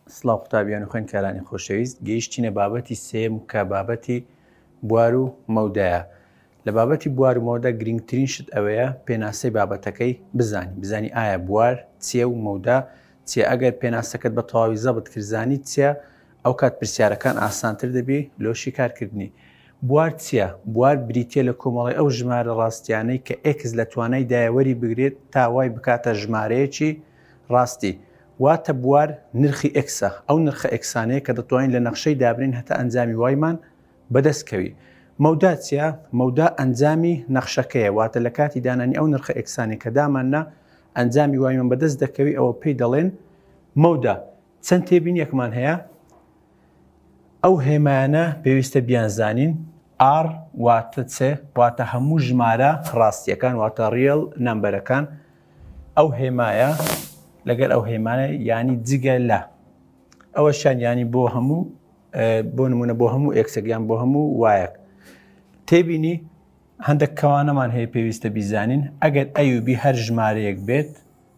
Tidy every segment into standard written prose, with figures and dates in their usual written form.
سڵاو قوتابیان و خوێندکارانی خۆشەویست، گەیشتینە بابەتی سێم کە بابەتی بوار و مەودایە. لە بابەتی بوار و مەودە گرنگترین شت ئەوەیە پێناسەی بابەتەکەی بزانی ئایا بوار چییە و مەودا چیە. ئەگەر پێناسەکەت بە تەواوی زەبت کرد چیە، ئەو کات پرسیارەکان ئاسانتر دەبێ لۆشی کارکردنی. بوار چییە؟ بوار بریتیە لە کۆمەڵی ئەو ژمارە ڕاستیانەی کە ئێکس لە توانای دایەوەری بگرێت تا وای بکاتە ژمارەیەکی ڕاستی. واتە بوار نرخی ئێکسە، ئەو نرخە ئێکسانەیە کە دەتوانین لە نەخشەی دابرین هەتا ئەنجامی وایمان بەدەستکەوی. مەودا چیە؟ مەودا ئەنجامی نەخشەکەیە، واتە لە کاتی دانانی ئەو نرخە ئێکسانی کە داماننا ئەنجامی وایمان بەدەست دەکەوی، ئەوە پێی دەڵێن مەودا. چەند تێبین یەکمان هەیە؟ ئەو هێمایانە پێویستە بیانزانین. R واتە چێ؟ واتە هەموو ژمارە ڕاستیەکان، واتە ڕیڵ نەمبەرەکان. ئەو هێمایە لەگەر ئەو هێمانە ینی جگە لە ئەوەشان ینی بۆ هەموو بۆ نمونە بۆ هەموو ئێکسەکیان بۆ هەموو وایەک. تێبینی هەندێک کەوانەمان هەیە پێویستە بیزانین. ئەگەر ئەیوبی هەر ژمارەیەک بێت،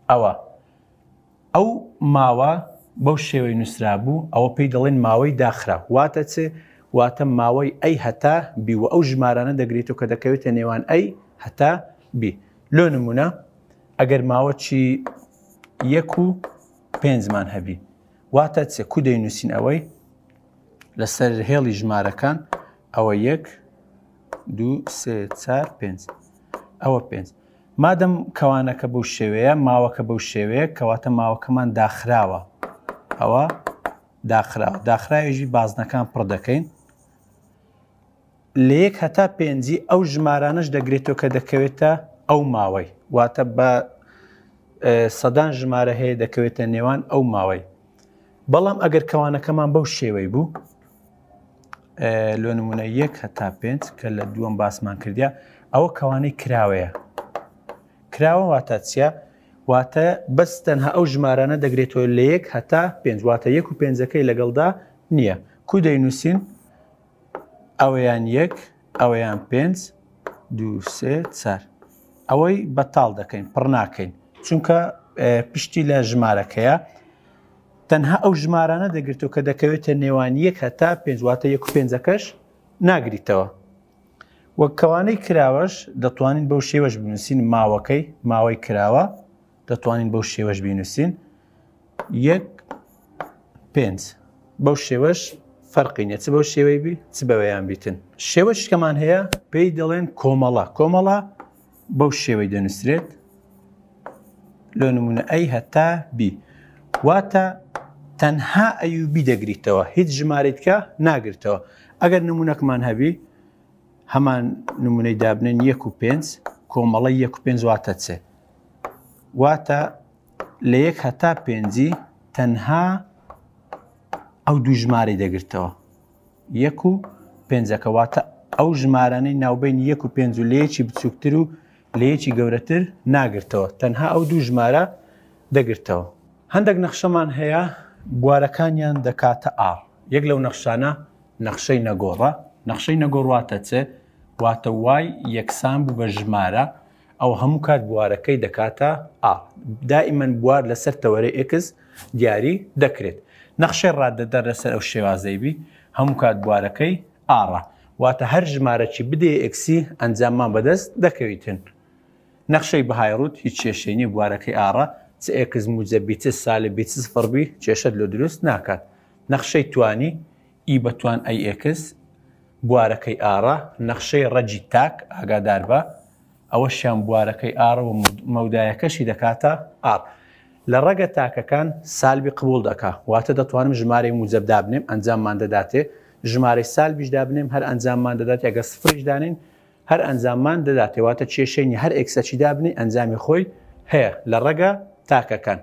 ئەو ماوە بەو شێوەی نووسرا بوو، ئەوە پێی دەڵێن ماوەی داخرا. واتە چێ؟ واتە ماوەی ئەی هەتا بی، و ئەو ژمارانە دەگرێتەوە کە دەکەوێتە نێوان ئەی هەتا بی. لۆ نمونە ئەگەر ماوە چی 1 و 5مان هەبی، واتە چێ؟ کو دەینووسین ئەوەی لەسەر هێڵی ژمارەکان، ئەوە 1 2 3 4 5، ئەوە 5. مادەم کەوانەکە بەو شێوەیە، ماوەکە بەو شێوەیە، کەواتە ماوەکەمان داخراوە. ئەوە داخراوێژی بازنەکان پڕ دەکەین. لە 1 هەتا 5 ئەو ژمارانش دەگرێتەوە کە دەکەوێتە ئەو ماوەی، واتە بە سەدان ژمارە هەیە دەکەوێتە نێوان ئەو ماوەی. بەڵام ئەگەر کەوانەکەمان بەو شێوەی بوو، لۆ نمونە 1 هەتا 5 کە لە دووەم باسمان کردیا، ئەوە کەوانەی کراوەیە. کراوە واتە چیە؟ واتە بەس تەنها ئەو ژمارانە دەگرێتەوە لە 1 هەتا 5، واتە 1 و 5ەکەی لەگەڵدا نییە. کو دەینووسین؟ ئەوەیان 1، ئەوەیان 5 2 3 4. ئەوەی بەتاڵ دەکەین، پڕ ناکەین، چونکە پشتی لە ژمارەکەیە. تەنها ئەو ژمارانە دەگرێتەوە کە دەکەوێتە نێوان 1 هەتا 5، واتە 1 و 5ەکەش ناگریتەوە. وەک کەوانەی کراوەش دەتوانین بەو شێوەش بنووسین. ماوەکەی ماوەی کراوە دەتوانین بەو شێوەش بینووسین 1 5. بەو شێوەش فەرقی نییە، چ بەو شێوەی بی چ بەوەیان بیتن. شێوەشکەمان هەیە پێی دەڵێن کۆمەڵە. کۆمەڵە بەو شێوەی دەنووسرێت، لۆ نمونە ئەی هەتا بی، واتە تەنها ئەیوبی دەگریتەوە، هیچ ژمارەیتکە ناگرتەوە. ئەگەر نمونەکمان هەبی، هەمان نمونەی دابنێن 1 و 5، کۆمەڵە 1 و 5 واتە چێ؟ واتە لە 1 هەتا 5 تەنها ئەو دوو ژمارەی دەگرتەوە، 1 و 5ەکە، واتە ئەو ژمارانەی ناوبین 1 و 5 و لە یەکی بچووکتر و لە یەکی گەورەتر ناگرتەوە، تەنها ئەو دوو ژمارە دەگرتەوە. هەندێک نەخشەمان هەیە بوارەکانیان دەکاتە ئار. یەک لەو نەخشانە نەخشەی نەگۆڕە. نەخشەی نەگۆڕ واتە چێ؟ واتە وای یەکسان بوو بە ژمارە، ئەو هەموو کات بوارەکەی دەکاتە ئار. دائیمەن بوار لەسەر تەوەرەی ئێکس دیاری دەکرێت. نەخشەی ڕادەدەر لەسەر ئەو شێوازەی بی، هەموو کات بوارەکەی ئاڕە، واتە هەر ژمارەکی بدێ ئێکسی ئەنجاممان بەدەست دەکەویتن. نەخشەی بەهایڕوت هیچ کێشەی نیە، بوارەکەی ئاڕە، چ ئێکس موجەبی چ سالبی چ سفڕبی کێشەت لۆ دروست ناکات. نەخشەی توانی ئی بەتوان ئەی ئێکس بوارەکەی ئاڕە. نەخشەی ڕەجی تاک ئاگادار بە، ئەوە شیان بوارەکەی ئاڕە و مەودایەکەشی دەکاتە ئار. لە ڕەگە تاکەکان سالبی قبول دەکا، واتە دەتوانم ژمارەی موجەب دابنێم ئەنجاممان دەداتێ، ژمارەی سالبیش دابنێم هەر ئەنجاممان دەدات، ئەگە سفریش دانین هەر ئەنجاممان دەداتێ، واتە کێشەی هەر ئێکسەچی دابنی ئەنجامی خۆی هەیە لە ڕەگە تاکەکان.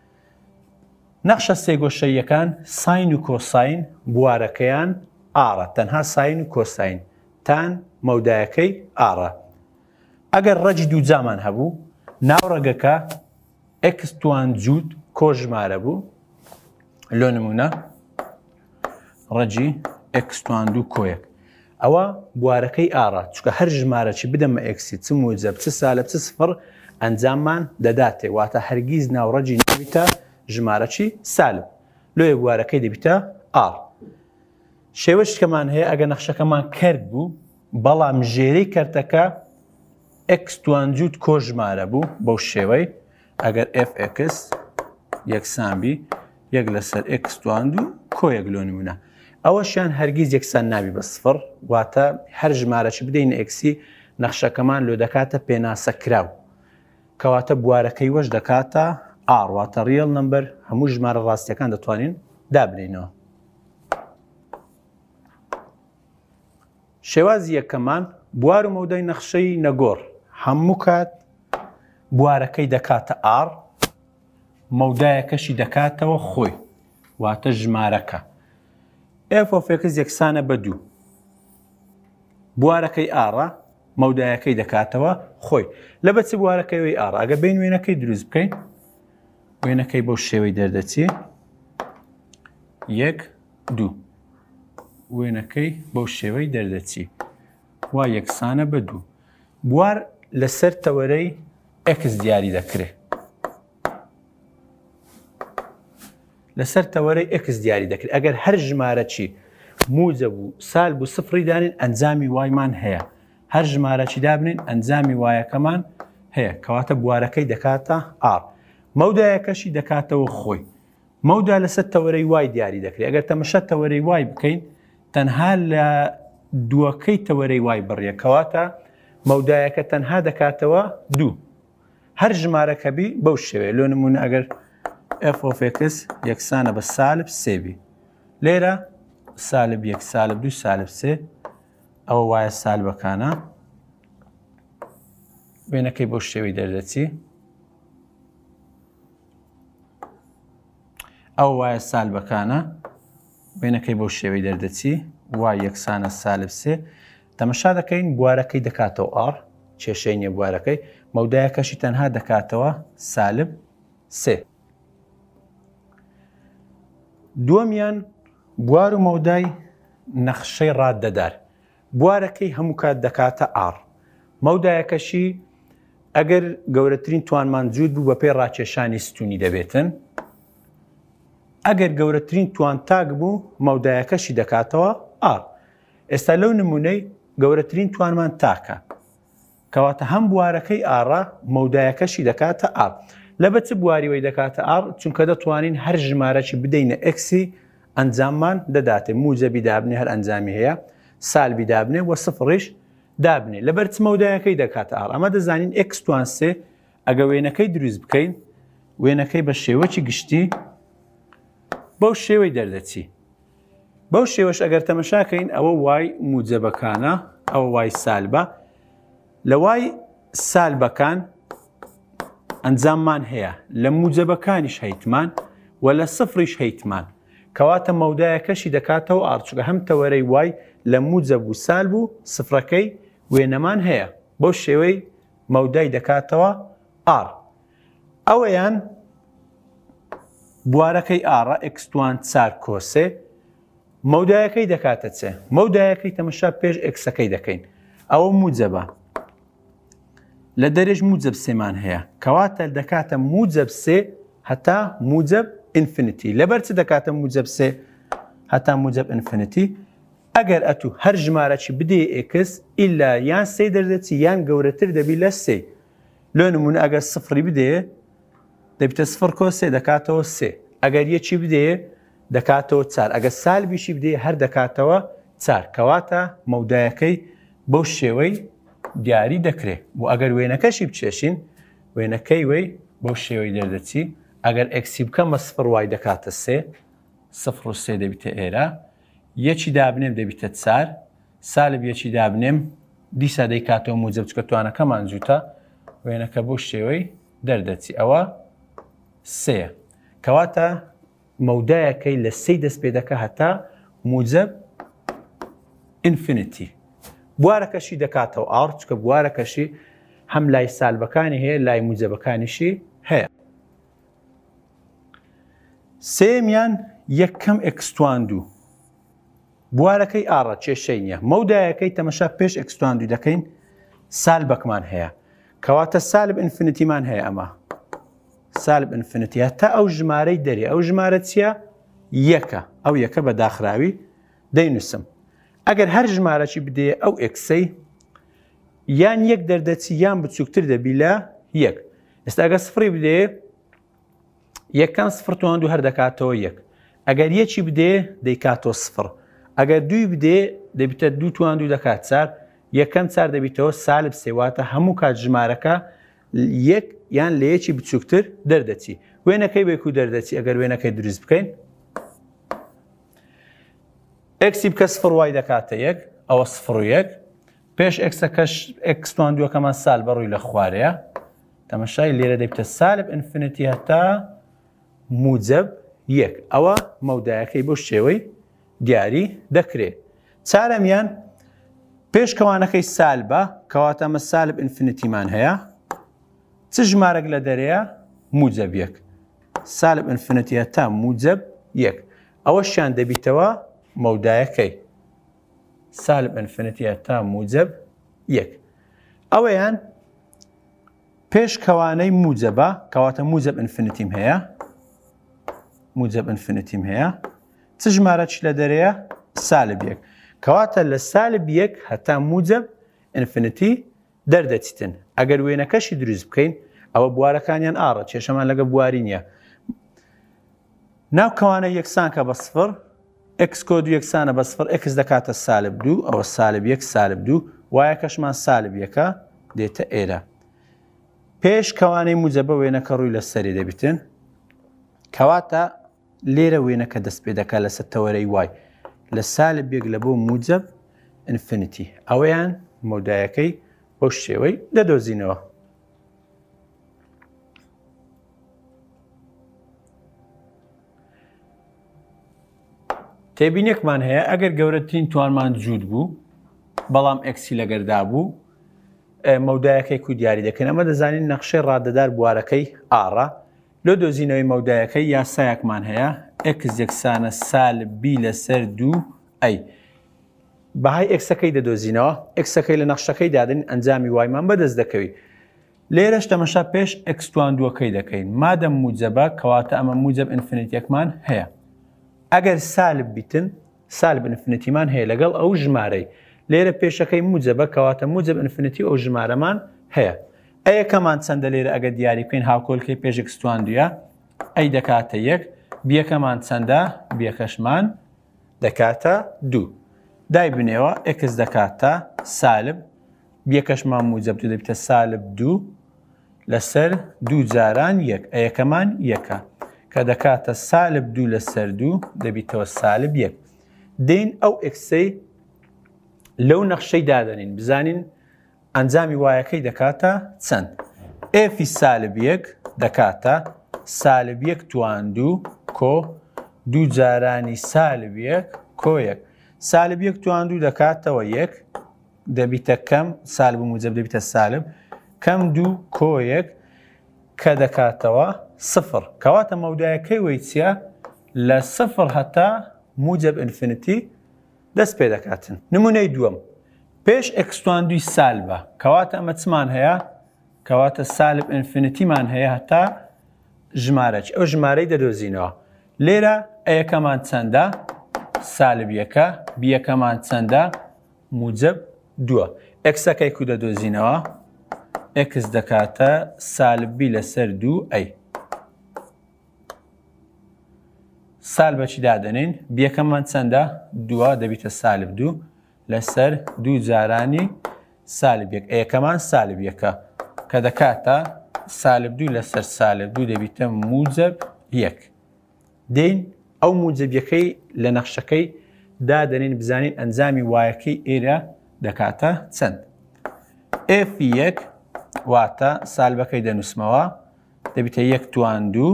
نەخشە سێگۆشەیەکان ساین و کۆساین بوارەکەیان ئاڕە، تەنها ساین و کۆساین، تان مەودایەکەی ئاڕە. ئەگەر ڕەجی دووجامان هەبوو، ناو ڕەگەکە ئێکس توان جووت کۆژمارە بوو، لۆ نمونە ڕەجی ئێکس توان دوو کۆیەک، ئەوە بوارەکەی ئاڕە، چونکە هەر ژمارەی بدەمە ئێکسی چ موجەب چ سالب چ سفر ئەنجاممان دەداتێ، واتە هەرگیز ناوڕەجی ناویتە ژمارەی سالب. لۆیە بوارەکەی دەبیتە ئار. شێوەشکەمان هەیە ئەگە نەخشەکەمان کرد بوو بەڵام ژێرەی کەرتەکە x توانجوت کۆژمارە بوو بەو شێوەی ئەگەر fx یەکسانبی یەک لەسەر x توانند و کۆیەک لۆ نمونە ئەوەشیان هەرگیز یەکسان نابی بە سفر واتە هەر ژمارەی بدەینە ئەکسی نەخشەکەمان لۆ دەکاتە پێناسەکراو کەواتە بوارەکەی وەش دەکاتە ئار واتە ریڵ نمبەر هەموو ژمارە ڕاستیەکان دەتوانین دابنینەوە. شێوازی یەکەمان بوار و مەودای نەخشەی نەگۆڕ هەموو کات بوارەکەی دەکاتە ئار مەودایەکەشی دەکاتەوە خۆی واتە ژمارەکە f(x) یەکسانە بە 2 بوارەکەی ئاڕە مەودایەکەی دەکاتەوە خۆی لە بەچی بوارەکەیەوەی ئاڕ ئەگە بین وێنەکەی دروست بکەین وێنەکەی بەو شێوەی دەردەچی 1 2 وێنەکەی بەو شێوەی دەردەچی وا یەکسانە بە 2 بوار لەسەر تەوەرەی x دیاری دەکرێت لەسەر تەوەرەی x دیاری دەکرێت ئەگەر هەر ژمارەی موجب و سالب و سفری دانین ئەنجامی وایمان هەیە هەر ژمارەی دابنین ئەنجامی وایەکەمان هەیە کەواتە بوارەکەی دەکاتە ئار مەودایەکەشی دەکاتەوە خۆی مەودا لەسەر تەوەرەی وای دیاری دەکرێت ئەگەر تەمەشە تەوەرەی وای بکەین تەنها لە دووەکەی تەوەرەی وای بڕیە کەواتە مەودایەکە تەنها دەکاتەوە 2 هەر ژمارەکە بی بەو شێوەیە لۆ نمونە ئەگەر f(x) یەکسانە بە سالب 3 بی لێرە سالب 1 سالب 2 سالب 3 ئەوە وایە سالبەکانە وێنەکەی بۆ شێوەی دەردەچی ئەو وایە سالبەکانە وێنەکەی بۆ شێوەی دەردەچی وای یەکسانە سالب 3 تەمەشا دەکەین بوارەکەی دەکاتەوە ئار کێشەی نیە بوارەکەی مەودایەکەشی تەنها دەکاتەوە سالب 3 دووەمیان بوار و مەودای نەخشەی ڕاددەدار بوارەکەی هەموو کات دەکاتە ئار مەودایەکەشی ئەگەر گەورەترین توانمان جوود بوو بە پێی ڕاکێشانی ستونی دەبێتن ئەگەر گەورەترین توان تاک بوو مەودایەکەشی دەکاتەوە ئار ئێستا لەو نمونەی گەورەترین توانمان تاکە کەواتە هەم بوارەکەی ئاڕە مەودایەکەشی دەکاتە ئار لە بەچ بواریەوەی دەکاتە ئار چونکە دەتوانین هەر ژمارەی بدەینە ئەکسی ئەنجاممان دەداتێ موجەبی دابنێ هەر ئەنجامی هەیە سالبی دابنێ وە سفڕیش دابنێ لەبەر چ مەودایەکەی دەکاتە ئار ئەمە دەزانین x توان سێ ئەگە وێنەکەی دروست بکەین وێنەکەی بە شێوەی گشتی بەو شێوەی دەردەچی بەو شێوەش ئەگەر تەمەشاکەین ئەوە وای موجەبەکانە ئەوە وای سالبە لە وای سالبەکان ئەنجاممان هەیە لە موجەبەکانیش هەیتمان و لە سفریش هەیتمان کەواتە مەودایەکەشی دەکاتەوە ئارچووکە هەم تەوەرەی وای لە موجەب و سالب و سفرەکەی وێنەمان هەیە بەو شێوەی مەودای دەکاتەوە ئار ئەوەیان بوارەکەی ئاڕە ئەکستوان چار کۆسێ مەودایەکەی دەکاتە چێ مەودایەکەی تەمەشا پێش ئەکسەکەی دەکەین ئەوە موجەبە لە دەرێژ موجب سێمان هەیە کەواتە دەکاتە موجب سێ هەتا موجب ئینفینیتی لەبەر چ دەکاتە موجب سێ هەتا موجب ئینفینیتی ئەگەر ئەتوو هەر ژمارەی بدێ ئێکس ئیلا یان سێ دەردەچی یان گەورەتر دەبی لە سێ لۆ نمونە ئەگەر سفری بدێ دەبیتە سفر کۆ سێ دەکاتەوە سێ ئەگەر یەکی بدێ دەکاتەوە چار ئەگەر سالبیشی بدێ هەر دەکاتەوە چار کەواتە مەودایەکەی بەو شێوەی دیاری دەکرێت بۆ ئەگەر وێنەکەشی بچێشین وێنەکەی وەی بەو شێوەی دەردەچی ئەگەر ئەکسی بکەم بە سفر وای دەکاتە سێ سفر و سێ دەبیتە ئێرە یەکی دابنێم دەبیتە چار سالب یەکی دابنێم دیسا دەیکاتەوە موجب چکە توانەکەمان جووتە وێنەکە بۆ شێوەی دەردەچی ئەوە سێ کەواتە مەودایەکەی لە سێ دەست پێ دەکە هەتا موجب ئینفینیتی بوارەکەشی دەکاتەوە ئار چکە بوارەکەشی هەم لای سالبەکانی هەیە لای موجەبەکانیشی هەیە سێمیان یەکەم ئەکستواندوو بوارەکەی ئاڕە کێشەی نییە مەودایەکەی تەمەشا پێش ئەکستواندوو دەکەین سالبەکمان هەیە کەواتە سالب ئینفینیتیمان هەیە ئەمە سالب ئینفینیتی هەتا ئەو ژمارەی دەری ئەو ژمارە چییە یەکە ئەو یەکە بە داخراوی دەینووسم. ئەگەر هەر ژمارەی بدێ ئەو ئەکسەی یان یەک دەردەچی یان بچووکتر دەبی لە یەک. ئێستا ئەگە سفری بدێ یەکەم سفر توان دوو هەر دەکاتەوە یەک. ئەگەر یەکی بدێ دەیکاتەوە سفر. ئەگەر دوی بدێ دەبیتە دوو توان دوو دەکات چار. یەکەم چار دەبیتەوە سالب سێواتە هەموو کات ژمارەکە یەک یان لە یەکی بچووکتر دەردەچی. وێنەکەی بێک و دەردەچی ئەگەر وێنەکەی دروست بکەین. ئەکسی بکە سفر وای دەکاتە یەک ئەوە سفر و یەک. پێش ئەکسەکەش ئەکس توان دووەکەمان سال بەڕووی لە خوارەیە. تەمەشای لێرە دەبیتە سالب ئینفینیتی هەتا موجب یەک. ئەوە مەودایەکەی بۆ شێوەی دیاری دەکرێت. چارەمیان پێش کەوانەکەی سالبە کەواتە ئەمە سالب ئینفینیتیمان هەیە. چ ژمارەك لە دەرەیە موجب یەک. سالب ئینفینیتی هەتا موجب یەک. ئەوەشیان دەبیتەوە مەودایەکەی سالب ئینفینیتی هەتا موجب یەک. ئەوەیان پێش کەوانەی موجبە کەواتە موجب ئینفینیتیم هەیە. موجب ئینفینیتیم هەیە. چ ژمارەی لە دەرەیە سالب یەک. کەواتە لە سالب یەک هەتا موجب ئینفینیتی دەردەچیتن. ئەگەر وێنەکەشی دروست بکەین ئەوە بوارەکانیان ئاڕە کێشەمان لەگە بواری نییە. ناو کەوانە یەکسان کە بە سفر ئەکس کۆ دوو یەکسانە بە سفر ئەکس دەکاتە سالب دوو ئەوە سالب یەک سالب دوو وایەکەشمان سالب یەکە دێتە ئێرە. پێش کەوانەی موجبە وێنەکە ڕووی لە سەری دەبیتن کەواتە لێرە وێنەکە دەست پێ دەکات لەسەر تەوەرەی وای لە سالب یەک لە بۆ موجب ئینفینیتی. ئەوەیان مەودایەکەی بۆ شێوەی دەدۆزینەوە. تێبینێکمان هەیە ئەگەر گەورەترین توانمان جوود بوو بەڵام ئەکسی لەگەردا بوو مەودایەکەی کو دیاری دەکەن. ئەمە دەزانین نەخشەی ڕادەدار بوارەکەی ئاڕە. لۆ دۆزینەوەی مەودایەکەی یاسایەکمان هەیە ئەکس یەکسانە سالب بی لەسەر دوو ئەی. بەهای ئەکسەکەی دەدۆزینەوە ئەکسەکەی لە نەخشەکەی دادن ئەنجامی وایمان بەدەست دەکەوی. لێرەش تەمەشا پێش ئەکس توان دووەکەی دەکەین مادەم موجبە کەواتە ئەمە موجب ئینفینیتیەکمان هەیە. ئەگەر سالب بیتن سالب ئینفینیتیمان هەیە لەگەڵ ئەو ژمارەی لێرە پێشەکەی موجبە کەواتە موجب ئینفینیتی ئەو ژمارەمان هەیە. ئەیەکەمان چەندە لێرە ئەگە دیاری بکەین هاوکۆلکەی پێش ئەکس توان دووە ئەی دەکاتە یەک. بیەکەمان چەندە بیەکەشمان دەکاتە دوو. دای بنێەوە ئەکس دەکاتە سالب بیەکەشمان موجب دوو دەبیتە سالب دوو لەسەر دوو جاران یەک. ئەیەکەمان یەکە کە دەکاتە سالب دوو لەسەر دوو دەبیتەوە سالب یەک. دێن ئەو ئەکسەی لەو نەخشەی دادەنین بزانین ئەنجامی وایەکەی دەکاتە چەند. ئێفی سالب یەک دەکاتە سالب یەک توان دوو کۆ دوو جارانی سالب یەک کۆ یەک. سالب یەک توان دوو دەکاتەوە یەک دەبیتە کەم سالب و موجب دەبیتە سالب کەم دوو کۆ یەک کە دەکاتەوە سفر. کەواتە مەودایەکەی وەی چیە لە سفر هەتا موجب ئینفینیتی دەست پێ دەکاتن. نمونەی دووەم پێش ئەکس توان دووی سالبە کەواتە ئەمە چمان هەیە کەواتە سالب ئینفینیتیمان هەیە هەتا ژمارەی ئەو ژمارەی دەدۆزینەوە. لێرە ئەیەکەمان چەندە سالب یەکە بیەکەمان چەندە موجب دووە. ئەکسەکەی کو دەدۆزینەوە ئەکس دەکاتە سالب بی لەسەر دوو ئەی. سالبەچی دادەنین بیەکەمان چەندە دووە دەبیتە سالب دوو لەسەر دوو جارانی سالب یەک. ئەیەکەمان سالب یەکە کە دەکاتە سالب دوو لەسەر سالب دوو دەبیتە موجب یەک. دێن ئەو موجبیەکەی لە نەخشەکەی دادەنین بزانین ئەنجامی وایەکەی ئێرە دەکاتە چەند. ئێفی یەک واتە سالبەکەی دەنووسمەوە دەبیتە یەک توان دوو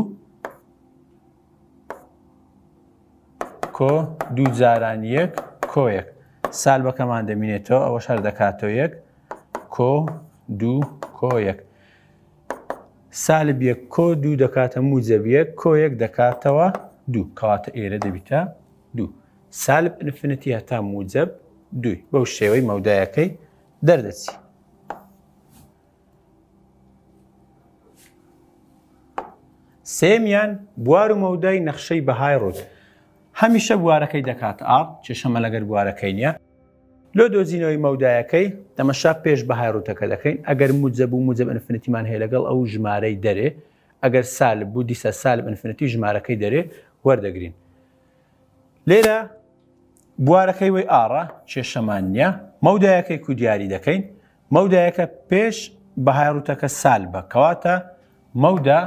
کۆ دوو جاران یەک کۆ یەک. سالبەکەمان دەمینێتەوە ئەوە شەر دەکاتەوە یەک کۆ دوو کۆ یەک. سالب یەک کۆ دوو دەکاتە موجب یەک کۆ یەک دەکاتەوە دوو کەواتە ئێرە دەبیتە دوو. سالب ئینفینیتی هەتا موجب دووی. بەو شێوەی مەودایەکەی دەردەچی. سێمیان بوار و مەودای نەخشەی بەهای ڕوود. هەمیشە بوارەکەی دەکات ئار چێشەمە لەگەر بوارەکەی نییە لۆ دۆزینەوەی مەودایەکەی تەمەشا پێش بەهای ڕوتەکە دەکەین ئەگەر موجب و موجب ئینفینیتیمان هەیە لەگەڵ ئەو ژمارەی دەرێ ئەگەر سالب بوو دیسە سالب ئینفینیتی ژمارەکەی دەرێ وەردەگرین لێرە بوارەکەی وەی ئاڕە کێشەمان نییە مەودایەکەی کو دیاری دەکەین مەودایەکە پێش بەهای ڕوتەکە سالبە کەواتە مەودا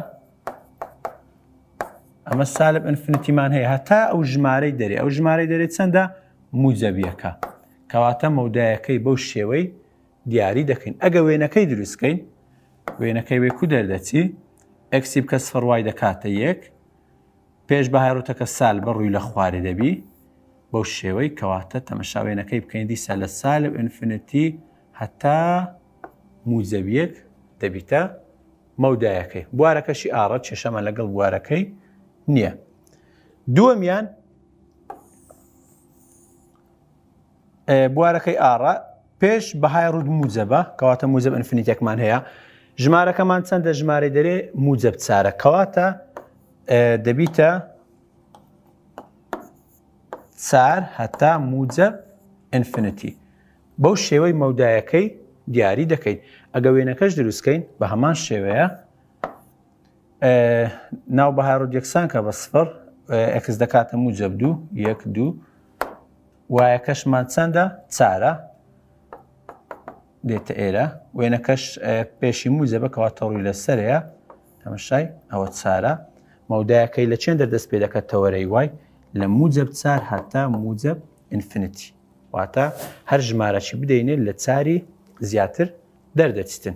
ئەمە سالب ئینفینیتیمان هەیە هەتا ئەو ژمارەی دەرێ ئەو ژمارەی دەرێت چەندە موجەبیەکە کەواتە مەودایەکەی بەو شێوەی دیاری دەکەین ئەگە وێنەکەی دروستکەین وێنەکەی وێ کو دەردەچی ئەکسی بکە سفر وای دەکاتە یەک پێش بەهای ڕوتەکە سال بە ڕووی لە خوارێ دەبی بەو شێوەی کەواتە تەمەشا وێنەکەی بکەین دیسە لە سالب ئینفینیتی هەتا موجەبیەک دەبیتە مەودایەکەی بوارەکەشی ئاڕە چێشەمە لەگەڵ بوارەکەی نییە دووەمیان بوارەکەی ئاڕە پێش بەهای ڕوود موجەبە کەواتە موجب ئینفینیتێکمان هەیە ژمارەکەمان چەندە ژمارەی دەرێ موجب چارە کەواتە دەبیتە چار هەتا موجب ئینفینیتی بەو شێوەی مەودایەکەی دیاری دەکەین ئەگە وێنەکەش دروستکەین بە هەمان شێوەیە ناو بەهای ڕوود یەکسان کە بە سفر ئەکس دەکاتە موجب دوو یەک دوو وایەکەشمان چەندە چارە دێتە ئێرە وێنەکەش پێشی موجەبە کەواتە ڕووی لەسەرەیە تەمەشای ئەوە چارە مەودایەکەی لە چێن دەردەست پێ دەکات تەوەرەی وای لە موجب چار هەتا موجب ئینفینیتی واتە هەر ژمارەی بدەینێت لە چاری زیاتر دەردەچیتن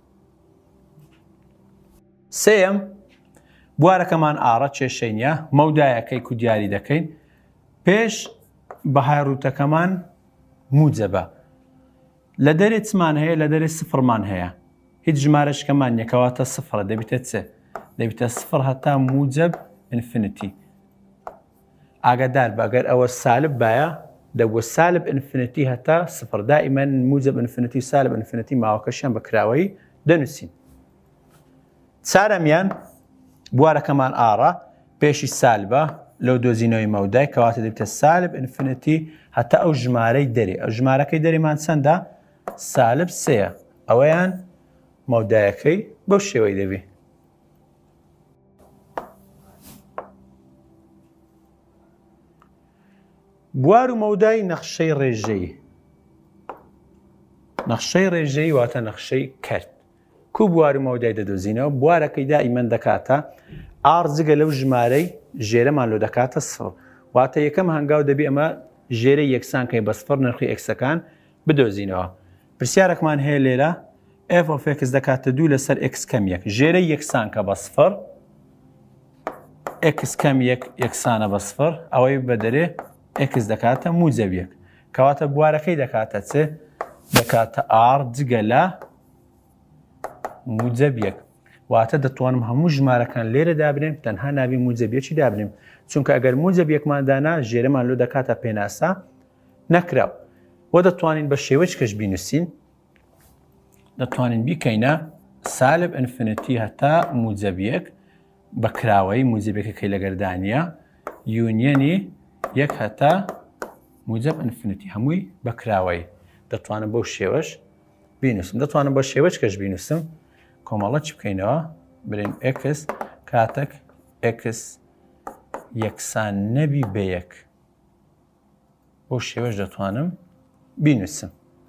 سێم بوارەکەمان ئاڕە کێشەی نییە مەودایەکەی کو دیاری دەکەین پێش بەهای ڕوتەکەمان موجەبە لە دەرێ چمان هەیە لە دەرێ سفرمان هەیە هیچ ژمارەشکەمان نیەکەواتە سفرە دەبیتە چێ دەبیتە سفر هەتا موجب ئینفینیتی ئاگادار بە ئەگەر ئەوە سالب بایە دەبووە سالب ئینفینیتی هەتا سفر دائیمەن موجب ئینفینیتی سالب ئینفینیتی ماوەکەشیان بە کراوەی دەنووسین چارەمیان بوارەکەمان ئاڕە پێشی سالبە لەو دۆزینەوەی مەودای کەواتە دەبێتە سالب ئینفینیتی هەتا ئەو ژمارەی دەرێ ئەو ژمارەکەی دەرێمان چەندە سالب سەیە ئەوەیان مەودایەکەی بەو شێوەی دەبێ بوار و مەودای نەخشەی ڕێژەی نەخشەی ڕێژەی واتە نەخشەی کەرت کو بوار و مەودای دەدۆزینەوە بوارەکەی دائیمەن دەکاتە ئار جگە لەو ژمارەی ژێرەمان لۆ دەکاتە سفر واتە یەکەم هەنگاو دەبی ئەمە ژێرەی یەکسانکەی بە سفر نرخی ئەکسەکان بدۆزینەوە پرسیارێکمان هەیە لێرە f of x دەکاتە دوو لەسەر x کەم یەک ژێرەی یەکسانکە بە سفر x کەم یەک یەکسانە بە سفر ئەوەی بە دەرێ x دەکاتە موجب یەک کەواتە بوارەکەی دەکاتە چ دەکاتە r جگە لە موجب یەک واتە دەتوانم هەموو ژمارەکان لێرە دابنێم تەنها ناوی موجبیەکی دابنێم چونکە ئەگەر موجب یەکماندانا ژێرەمان لۆ دەکاتە پێناسا نەکراو وە دەتوانین بە شێوەیەک کەش بینوسین دەتوانین بیکەینە سالب ئینفینیتی هەتا موجب یەک بە کراوەی موجبێکەکەی لەگەردانیە یونیەنی یەک هەتا موجب ئینفینیتی هەمووی بە کراوەی دەتوانم بەو شێوەش بینوسم دەتوانم بە شێوەیەک کەش بینوسم کۆمەڵە چی بکەینەوە برین x کاتێک x یەکسان نەبی بە یەک بۆ شێوەش دەتوانم بینوسم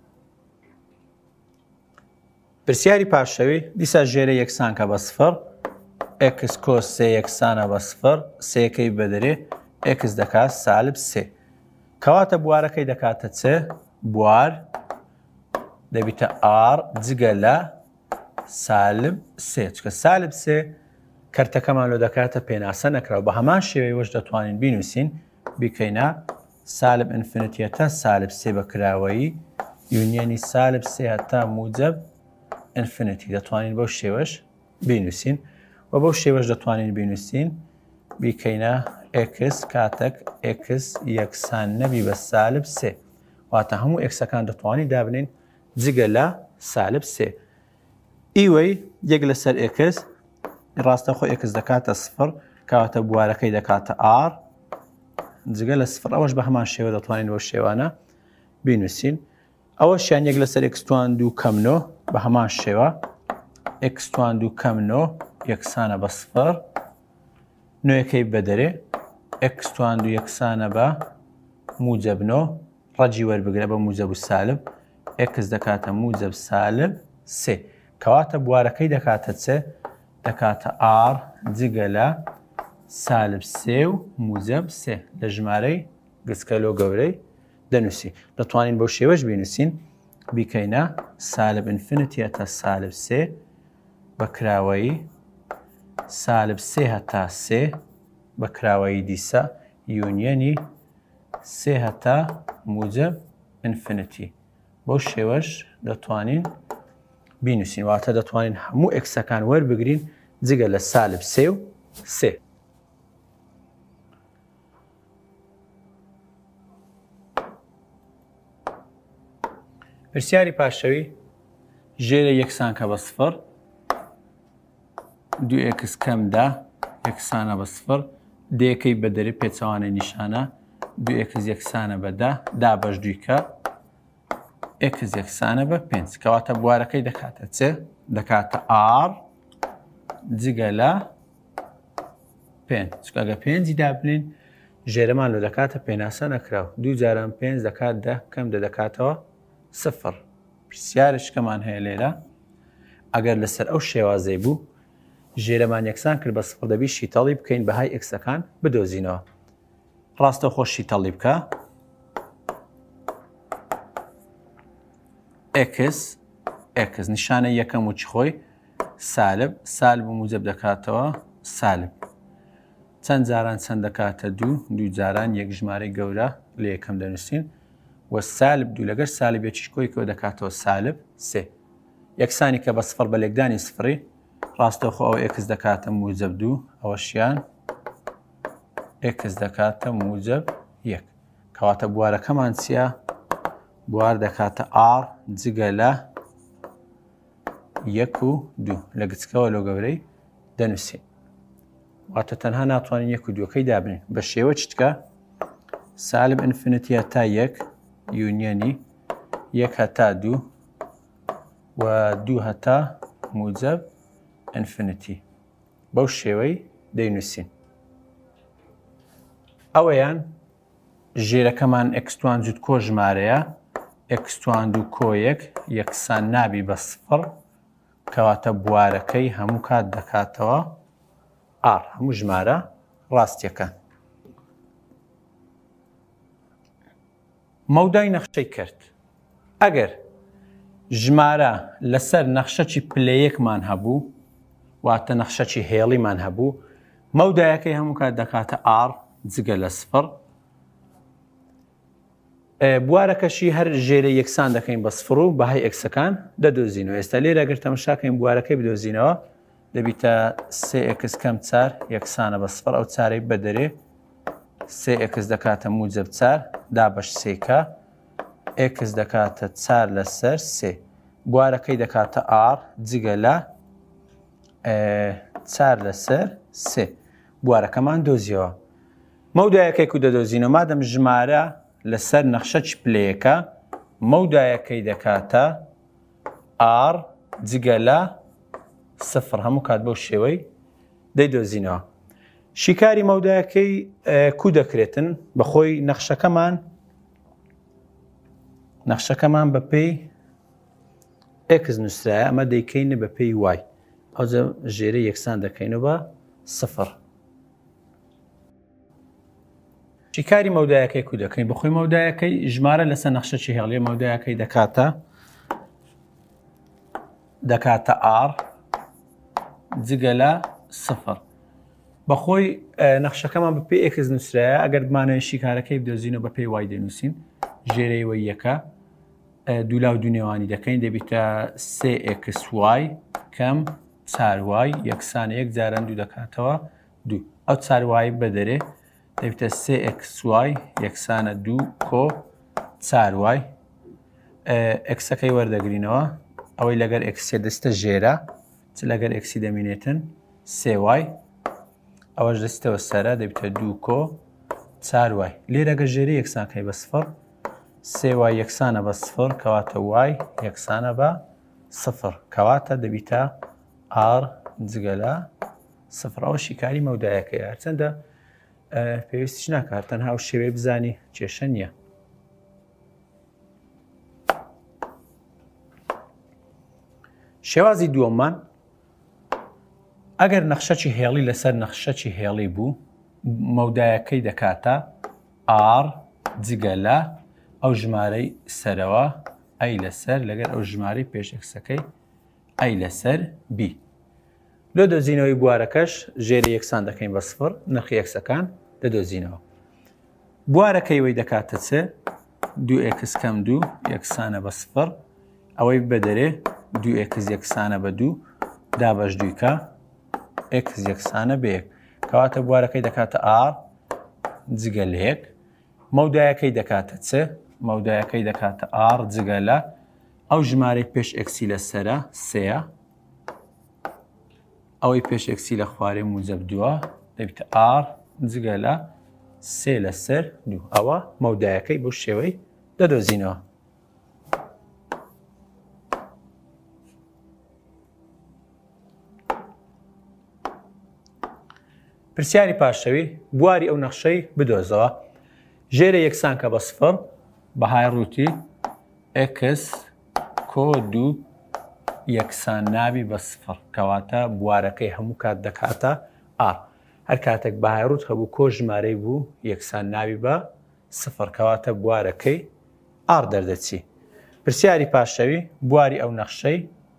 پرسیاری پاشەوی دیسا ژێرە یەکسانکە بە سفر x کۆس سێ یەکسانە بە سفر سێەکەی بەدەرێ x دەکات سالب سێ کەواتە بوارەکەی دەکاتە چ بوار دەبیتە r جگە لە سالب سێ چکە سالب سێ کەرتەکەمان لۆ دەکاتە پێناسە نەکراوە بە هەمان شێوەی وەش دەتوانین بینوسین بیکەینە سالب ئینفینیتی هەتا سالب سێ بە کراوەیی یونیەنی سالب سێ هەتا موجب ئینفینیتی دەتوانین بەو شێوەش بینوسین و بەو شێوەش دەتوانین بینوسین بیکەینە x کاتێک x یەکسان نەبی بە سالب سێ واتە هەموو ئێکسەکان دەتوانین دابنین جگە لە سالب سێ ئیوەی یەک لەسەر x ڕاستەخۆ x دەکاتە سفر کەواتە بوارەکەی دەکاتە r جگە لە سفر ئەوەش بە هەمان شێوە دەتوانین بۆ شێوانە بینوسین ئەوەشیان یەک لەسەر x² کەمنۆ بە هەمان شێوە x² کەمنۆ یەکسانە بە سفر نوێەکەی بەدەرێ x² یەکسانە بە موجەبنۆ ڕەجی وەربگرە بە موجەب و سالب x دەکاتە موجەب سالب سێ کەواتە بوارەکەی دەکاتە چێ دەکاتە r جگە لە سالب سێ و موجەب سێ لە ژمارەی گچکەلۆ گەورەی دەنووسی دەتوانین بەو شێوەش بینوسین بیکەینە سالب ئینفینیتی هەتا سالب سێ بەکراوەی سالب سێ هەتا سێ بەکراوەی دیسە یونیەنی سێ هەتا موجەب ئینفینیتی بەو شێوەش دەتوانین بینوسین واتە دەتوانین هەموو ئێکسەکان وەربگرین جگە لە سالب سێ و سێ پرسیاری پاشەوی ژێرە یەکسان کە بە سفر دوو ئێکس کەمدا یەکسانە بە سفر دەیەکەی بە دەرێ پێچەوانەی نیشانە دوو ئێکس یەکسانە بەدا دا بەش دوویکە ئێکس یەکسانە بە پێنج کەواتە بوارەکەی دەکاتە چێ دەکاتە r جگە لە پێنج ئەگە پێنجی دابنین ژێرەمان لە دەکاتە پێناسە نەکراو دوو جاران پێنج دەکات دە کەم دەکاتەوە سفر پرسیارشکەمان هەیە لێرە ئەگەر لەسەر ئەو شێوازەی بوو ژێرەمان یەکسان کرد بە سفر دەبی شیتەڵی بکەین بەهای ئێکسەکان بدۆزینەوە ڕاستە خۆش شیتەڵی بکە ئێکس نیشانە یەکەم و چ خۆی سالب سالب و موجەب دەکاتەوە سالب چەند جاران چەند دەکاتە دوو جاران یەک ژمارەی گەورە لە یەکەم دەنووسین و سالب دوو لەگەر سالبێکی کۆیکەوە دەکاتەوە سالب سێ یەکسانی کە بە سفر بە لێکدانی سفری ڕاستەوخۆ ئەو ئێکس دەکاتە موجەب دوو ئەوەشیان ئێکس دەکاتە موجەب یەک کەواتە بوارەکەمان چییە بوار دەکاتە r جگە لە یەک و دوو لە گچکەوە لۆ گەورەی دەنووسین واتە تەنها ناتوانین یەک و دووەکەی دابنین بە شێوە چتکە سالب ئینفینیتی هەتا یەک یونیەنی یەک هەتا دوو و دوو هەتا موجەب ئینفینیتی بەو شێوەی دەینووسین ئەوەیان ژێرەکەمان x² جوت کۆ ژمارەیە x² کۆیەک یەکسان نابی بە سفر کەواتە بوارەکەی هەموو کات دەکاتەوە r هەموو ژمارە ڕاستیەکان مەودای نەخشەی کرد ئەگەر ژمارە لەسەر نەخشەی پلەیەکمان هەبوو واتە نەخشەی هێڵیمان هەبوو مەودایەکەی هەموو کات دەکاتە r جگە لە سفر بوارەکەشی هەر ژێرە یەکسان دەکەین بە سفر و بەهای ئێکسەکان دەدۆزینەوە ئێستا لێرە ئەگەر تەماشاکەین بوارەکەی بدۆزینەوە دەبیتە سێ ئێکس کەم چار یەکسانە بە سفر ئەو چارەی بەدەرێ سێ ئێکس دەکاتە موجەب چار دا بەش سێکە ئێکس دەکاتە چار لەسەر سێ بوارەکەی دەکاتە r جگە لە چار لەسەر سێ بوارەکەمان دۆزیەوە مەودایەکەی کو دەدۆزینەوە مادەم ژمارە لەسەر نەخشەی پلەیەکە مەودایەکەی دەکاتە r جگە لە سفر هەموو کات بەو شێوەی دەیدۆزینەوە شیکاری مەودایەکەی کو دەکرێتن بەخۆی نەخشەکەمان بە پێی x نووسرایە ئەمە دەیکەینە بە پێی y ئەوجە ژێرە یەکسان دەکەینەوە بە سفر شیکاری مەودایەکەی کو دەکەین بەخۆی مەودایەکەی ژمارە لەسەر نەخشەی هێڵیە مەودایەکەی دەکاتە r جگە لە سفر بەخۆی نەخشەکەمان بە پێی x نووسرایە ئەگەر بمانەوە شیکارەکەی بدۆزینەوە بە پێی y دەنووسین ژێرەی وەی یەکە دوو لاو دوو نێوانی دەکەین دەبیتە 3xy کەم 4y یەکسانە یەک جاران دوو دەکاتەوە دوو ئەو 4y بەدەرێ دەبیتە 3xy یەکسانە دوو کۆ 4y ئەکسەکەی وەردەگرینەوە ئەوەی لەگەر ئەکسێ دەستە ژێرە چ لەگەر ئەکسی دەمینێتن 3y ئەوەش دەستەوە سەرە دەبیتە دوو کۆ 4 وای لێرە گە ژێری یەکسانکەی بە سفر 3 وای یەکسانە بە سفر کەواتە وای یەکسانە بە سفر کەواتە دەبیتە r جگەلە سفر ئەوە شیکاری مەودایەکەی هەرچەندە پێویستیش ناکات تەنها ئەو شێوەیە بزانی کێشە نییە. شێوازی دووەممان ئەگەر نەخشەی هێڵی لەسەر نەخشەی هێڵی بوو مەودایەکەی دەکاتە r جگەلە ئەو ژمارەی سەرەوە ئەی لەسەر لەگەر ئەو ژمارەی پێشەکسەکەی ئەی لەسەر b. لۆ دۆزینەوەی بوارەکەش ژێری یەکسان دەکەین بە سفر نرخی یەکسەکان دەدۆزینەوە. بوارەکەی وەی دەکاتە چ 2x کەم 2 یەکسانە بە سفر ئەوەی بەدەرێ 2x یەکسانە بە 2 دابەش دووکە x یەکسانە بە 1 کەواتە بوارەکەی دەکاتە r جگە لە 1 مەودایەکەی دەکاتە چ مەودایەکەی دەکاتە r جگە لە ئەو ژمارەی پێش ئەکسی لەسەرە سەیە ئەوەی پێش ئەکسی لە خوارێ موجب دووە دەبیتە r جگە لە 3 لەسەر 2 ئەوە مەودایەکەی بۆ شێوەی دەدۆزینەوە. پرسیاری پاشەوی بواری ئەو نەخشەی بدۆزەوە ژێرە یەکسان کە بە سفر بەهای ڕووتی x کۆ 2 یەکسان نابی بە سفر کەواتە بوارەکەی هەموو کات دەکاتە r هەر کاتێک بەهای ڕووت هەبوو کۆ ژمارەی بوو یەکسان نابی بە سفر کەواتە بوارەکەی r دەردەچی. پرسیاری پاشەوی بواری ئەو نەخشەی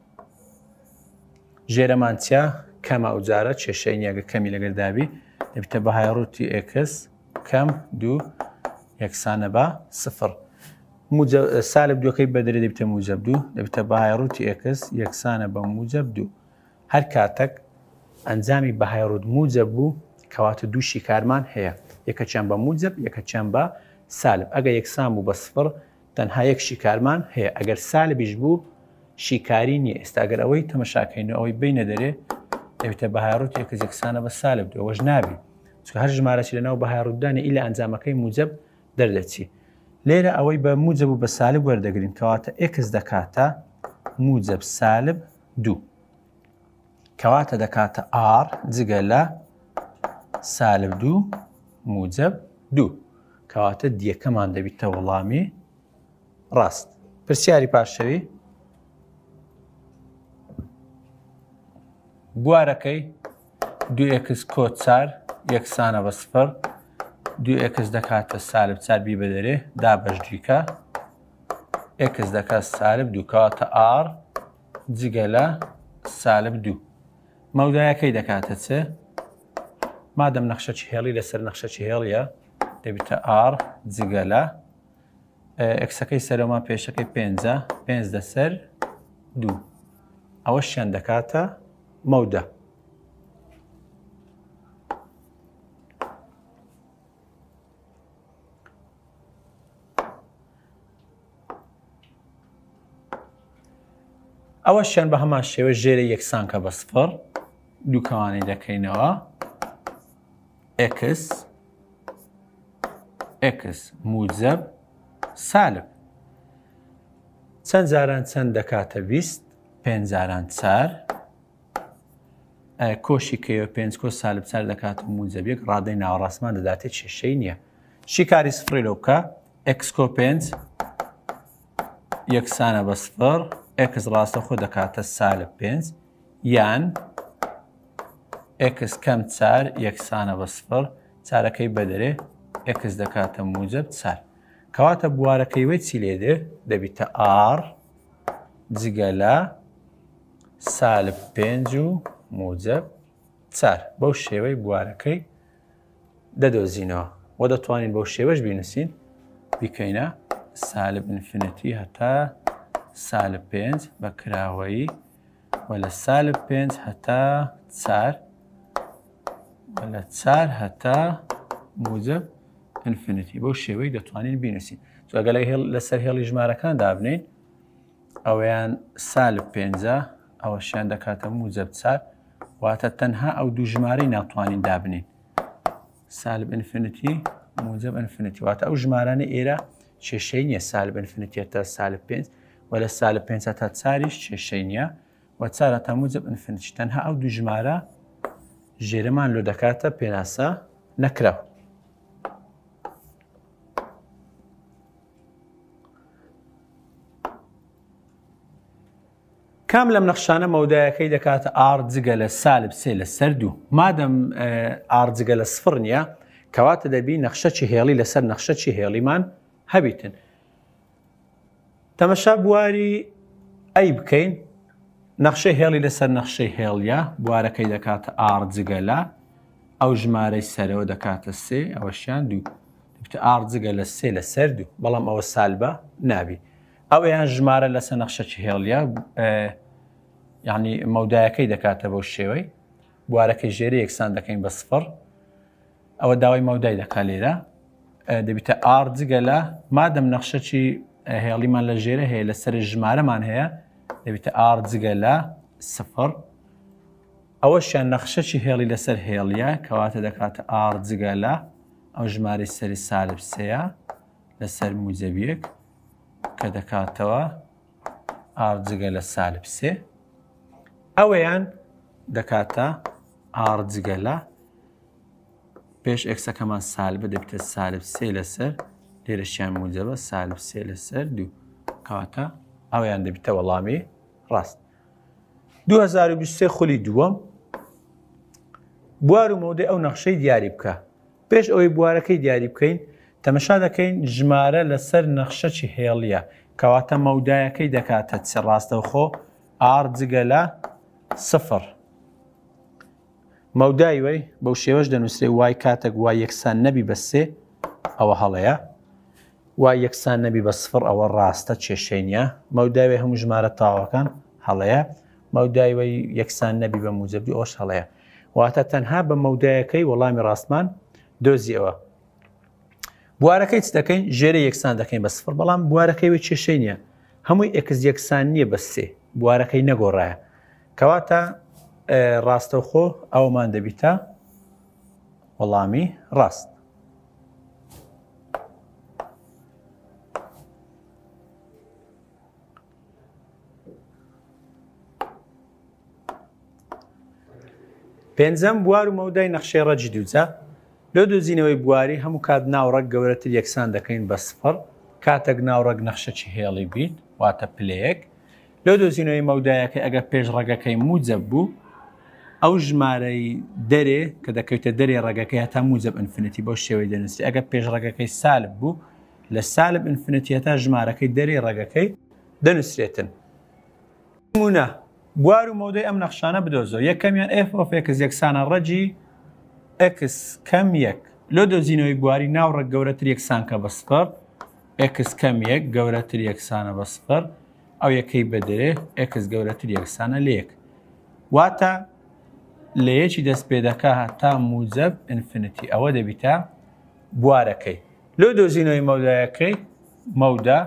ژێرەمان چیا کەمە ئەو جارە کێشەی نیەگە کەمی لەگەر دابی دەبیتە بەهای ڕووتی x کەم 2 یەکسانە بە سفر سالب دووەکەی بەدرێ دەبیتە موجب 2 دەبیتە بەهای ڕووتی x یەکسانە بە موجب 2 هەر کاتێک ئەنجامی بەهای ڕوود موجب بوو کەواتە دوو شیکارمان هەیە یەکەچیان بە موجب یەکەچیان بە سالب ئەگە یەکسان بوو بە سفر تەنها یەک شیکارمان هەیە ئەگەر سالبیش بوو شیکاری نییە ئێستا ئەگەر ئەوەی تەمەشاکەینەوە ئەوەی بینە دەرێ دەبیتە بەهای ڕووتی x یەکسانە بە سالب 2 ئەوەش نابی چونکە هەر ژمارەی لەناو بەهای ڕووددانی ئیلا ئەنجامەکەی موجب دەردەچی. لێرە ئەوەی بە موجب و بە سالب وەردەگرین کەواتە x دەکاتە موجب سالب 2 کەواتە دەکاتە r جگە لە سالب 2 موجب 2 کەواتە دیەکەمان دەبیتە وەڵامی ڕاست. پرسیاری پاشەوی بوارەکەی 2x کۆ 4 یەکسانە بە سفر 2x دەکاتە سالب 4 بی بەدەرێ دابەش دووکە x دەکات سالب 2 کەواتە r جگە لە سالب 2 مەودایەکەی دەکاتە چ مادەم نەخشەی هێڵی لەسەر نەخشەی هێڵیە دەبیتە r جگە لە ئەکسەکەی سەرۆما پێشەکەی 5 لەسەر 2 ئەوەشیان دەکاتە مەودە. ئەوەشیان بە هەمان شێوە ژێرە یەکسان کە بە سفر دووکەوانی دەکەینەوە x موجب سالب چەند جاران چەند دەکاتە 20 5 جاران 4 کۆشی کەوە 5 کۆ سالب 4 دەکاتە موجب 1 ڕادەی ناوەڕاستمان دەداتێت کێشەی نییە. شیکاری سفری لەو بکە x کۆ 5 یەکسانە بە سفر x ڕاستە خۆ دەکاتە سالب 5 یان x کەم 4 یەکسانە بە سفر چارەکەی بەدەرێ x دەکاتە موجب 4 کەواتە بوارەکەی وەی چی لێدێ دەبیتە r جگە لە سالب 5 و موجب 4 بەو شێوەی بوارەکەی دەدۆزینەوە و دەتوانین بەو شێوەش بینوسین بیکەینە سالب ئینفینیتی هەتا سالب 5 بە کراوەیی و لە سالب 5 هەتا 4 و لە 4 هەتا موجب ئینفینیتی بەو شێوەی دەتوانین بینوسین. ئەگەر لەسەر هێڵی ژمارەکان دابنین ئەوەیان سالب 5 ئەوەشیان دەکاتە موجب 4 واتە تەنها ئەو دوو ژمارەی ناتوانین دابنین سالب ئینفینیتی موجب انفینیتی واتە ئەو ژمارانە ئێرە کێشەی نییە سالب انفینیتی تا سالب 5 و لە سالب 5 تا 4 کێشەی نییە و 4 تا موجب انفینیتی تەنها ئەو دوو ژمارە ژێرەمان لۆ دەکاتە پێناسە نەکراو. کام لەم نەخشانە مەودایەکەی دەکاتە ئار جگە لە سالب 3 لەسەر 2 مادەم ئار جگە لە سفر نییە کەواتە دەبی نەخشەی هێڵی لەسەر نەخشەی هێڵیمان هەبیتن. تەمەشا بواری ئەی بکەین نەخشەی هێڵی لەسەر نەخشەی هێڵیە بوارەکەی دەکاتە ئار جگە لە ئەو ژمارەی سەرەوە دەکاتە 3 ئەوەشیان 2 دەبێتە ئار جگە لە 3 لەسەر 2 بەڵام ئەوە سالبە نابی. ئەوەیان ژمارە لەسەر نەخشەی هێڵیە یعنی مەودایەکەی دەکاتە بەو شێوەی بوارەکەی ژێری یەکسان دەکەین بە سفر ئەوە داوای مەودای دەکات لێرە دەبێتە ئار جگە لە مادەم نەخشەی هێڵیمان لە ژێرە هەیە لەسەر ژمارەمان هەیە دەبێتە ئار جگە لە سفر ئەوەشیان نەخشەی هێڵی لەسەر هێڵیە کەواتە دەکاتە ئار جگە لە ئەو ژمارەی سەری سالب 3 لەسەر موجەبیەک کە دەکاتەوە ئار جگە لە سالب 3 ئەوەیان دەکاتە ئار جگە لە پێش ئەکسەکەمان سالبە دەبێتە سالب 3 لەسەر لێرەشیان موجەبە سالب 3 لەسەر 2 کەواتە ئەویان دەبێتە وەڵامی ڕاست. 2023 خولی دووەم بوار و مەودەی ئەو نەخشەی دیاری بکە. پێش ئەوەی بوارەکەی دیاری بکەین تەمەشا دەکەین ژمارە لەسەر نەخشەی هێڵیە کەواتە مەودایەکەی دەکاتە چ ڕاستەوخۆ ئار جگە لە سفر. مەودای وەی بەو شێوەش دەنووسێ وای کاتێک وای یەکسان نەبی بە 3 ئەوە هەڵەیە وای یەکسان نەبی بە سفر ئەوە ڕاستە کێشەی نییە مەوداوی هەموو ژمارە تاوەکان هەڵەیە مەوداوی یەکسان نەبی بە موجب 2 ئەوش هەڵەیە واتە تەنها بە مەودایەکەی وەڵامی ڕاستمان دۆزیەوە. بوارەکەی چ دەکەین ژێرە یەکسان دەکەین بە سفر بەڵام بوارەکەی وی کێشەی نییە هەمووی ئەکس یەکسان نییە بە 3 بوارەکەی نەگۆڕایە کەواتە ڕاستەوخۆ ئەومان دەبیتە وەڵامی ڕاست. پێنجەم بوار و مەودای نەخشەی ڕەجی دووجە لۆ دۆزینەوەی بواری هەموو کات ناوڕەک گەورەتر یەکسان دەکەین بە سفر کاتێک ناوڕەک نەخشەی هێڵی بیت واتە پلەیەک لۆ دۆزینەوەی مەودایەکەی ئەگەر پێش ڕێگەکەی موجب بوو ئەو ژمارەی دەرێ کە دەکەوێتە دەرێ ڕێگەکەی هەتا موجب ئینفینیتی بۆ شێوەی دەنووسی ئەگەر پێش ڕێگەکەی سالب بوو لە سالب ئینفینیتی هەتا ژمارەکەی دەرێ ڕێگەکەی دەنووسرێتن. نمونە بوار و مەودەی ئەم نەخشانە بدۆزەوە یەکەمیان f of x یەکسانە ڕەجی x کەم 1 لۆ دۆزینەوەی بواری ناوڕێک گەورەتر یەکسان کە بە سفر x کەم 1 گەورەتر یەکسانە بە سفر ئەو یەکەی بەدرێ x گەورەتر یەکسانە لە 1 واتە لە یەکی دەست پێ دەکا هەتا موجب ئینفینیتی ئەوە دەبیتە بوارەکەی. لۆ دۆزینەوەی مەودایەکەی مەودا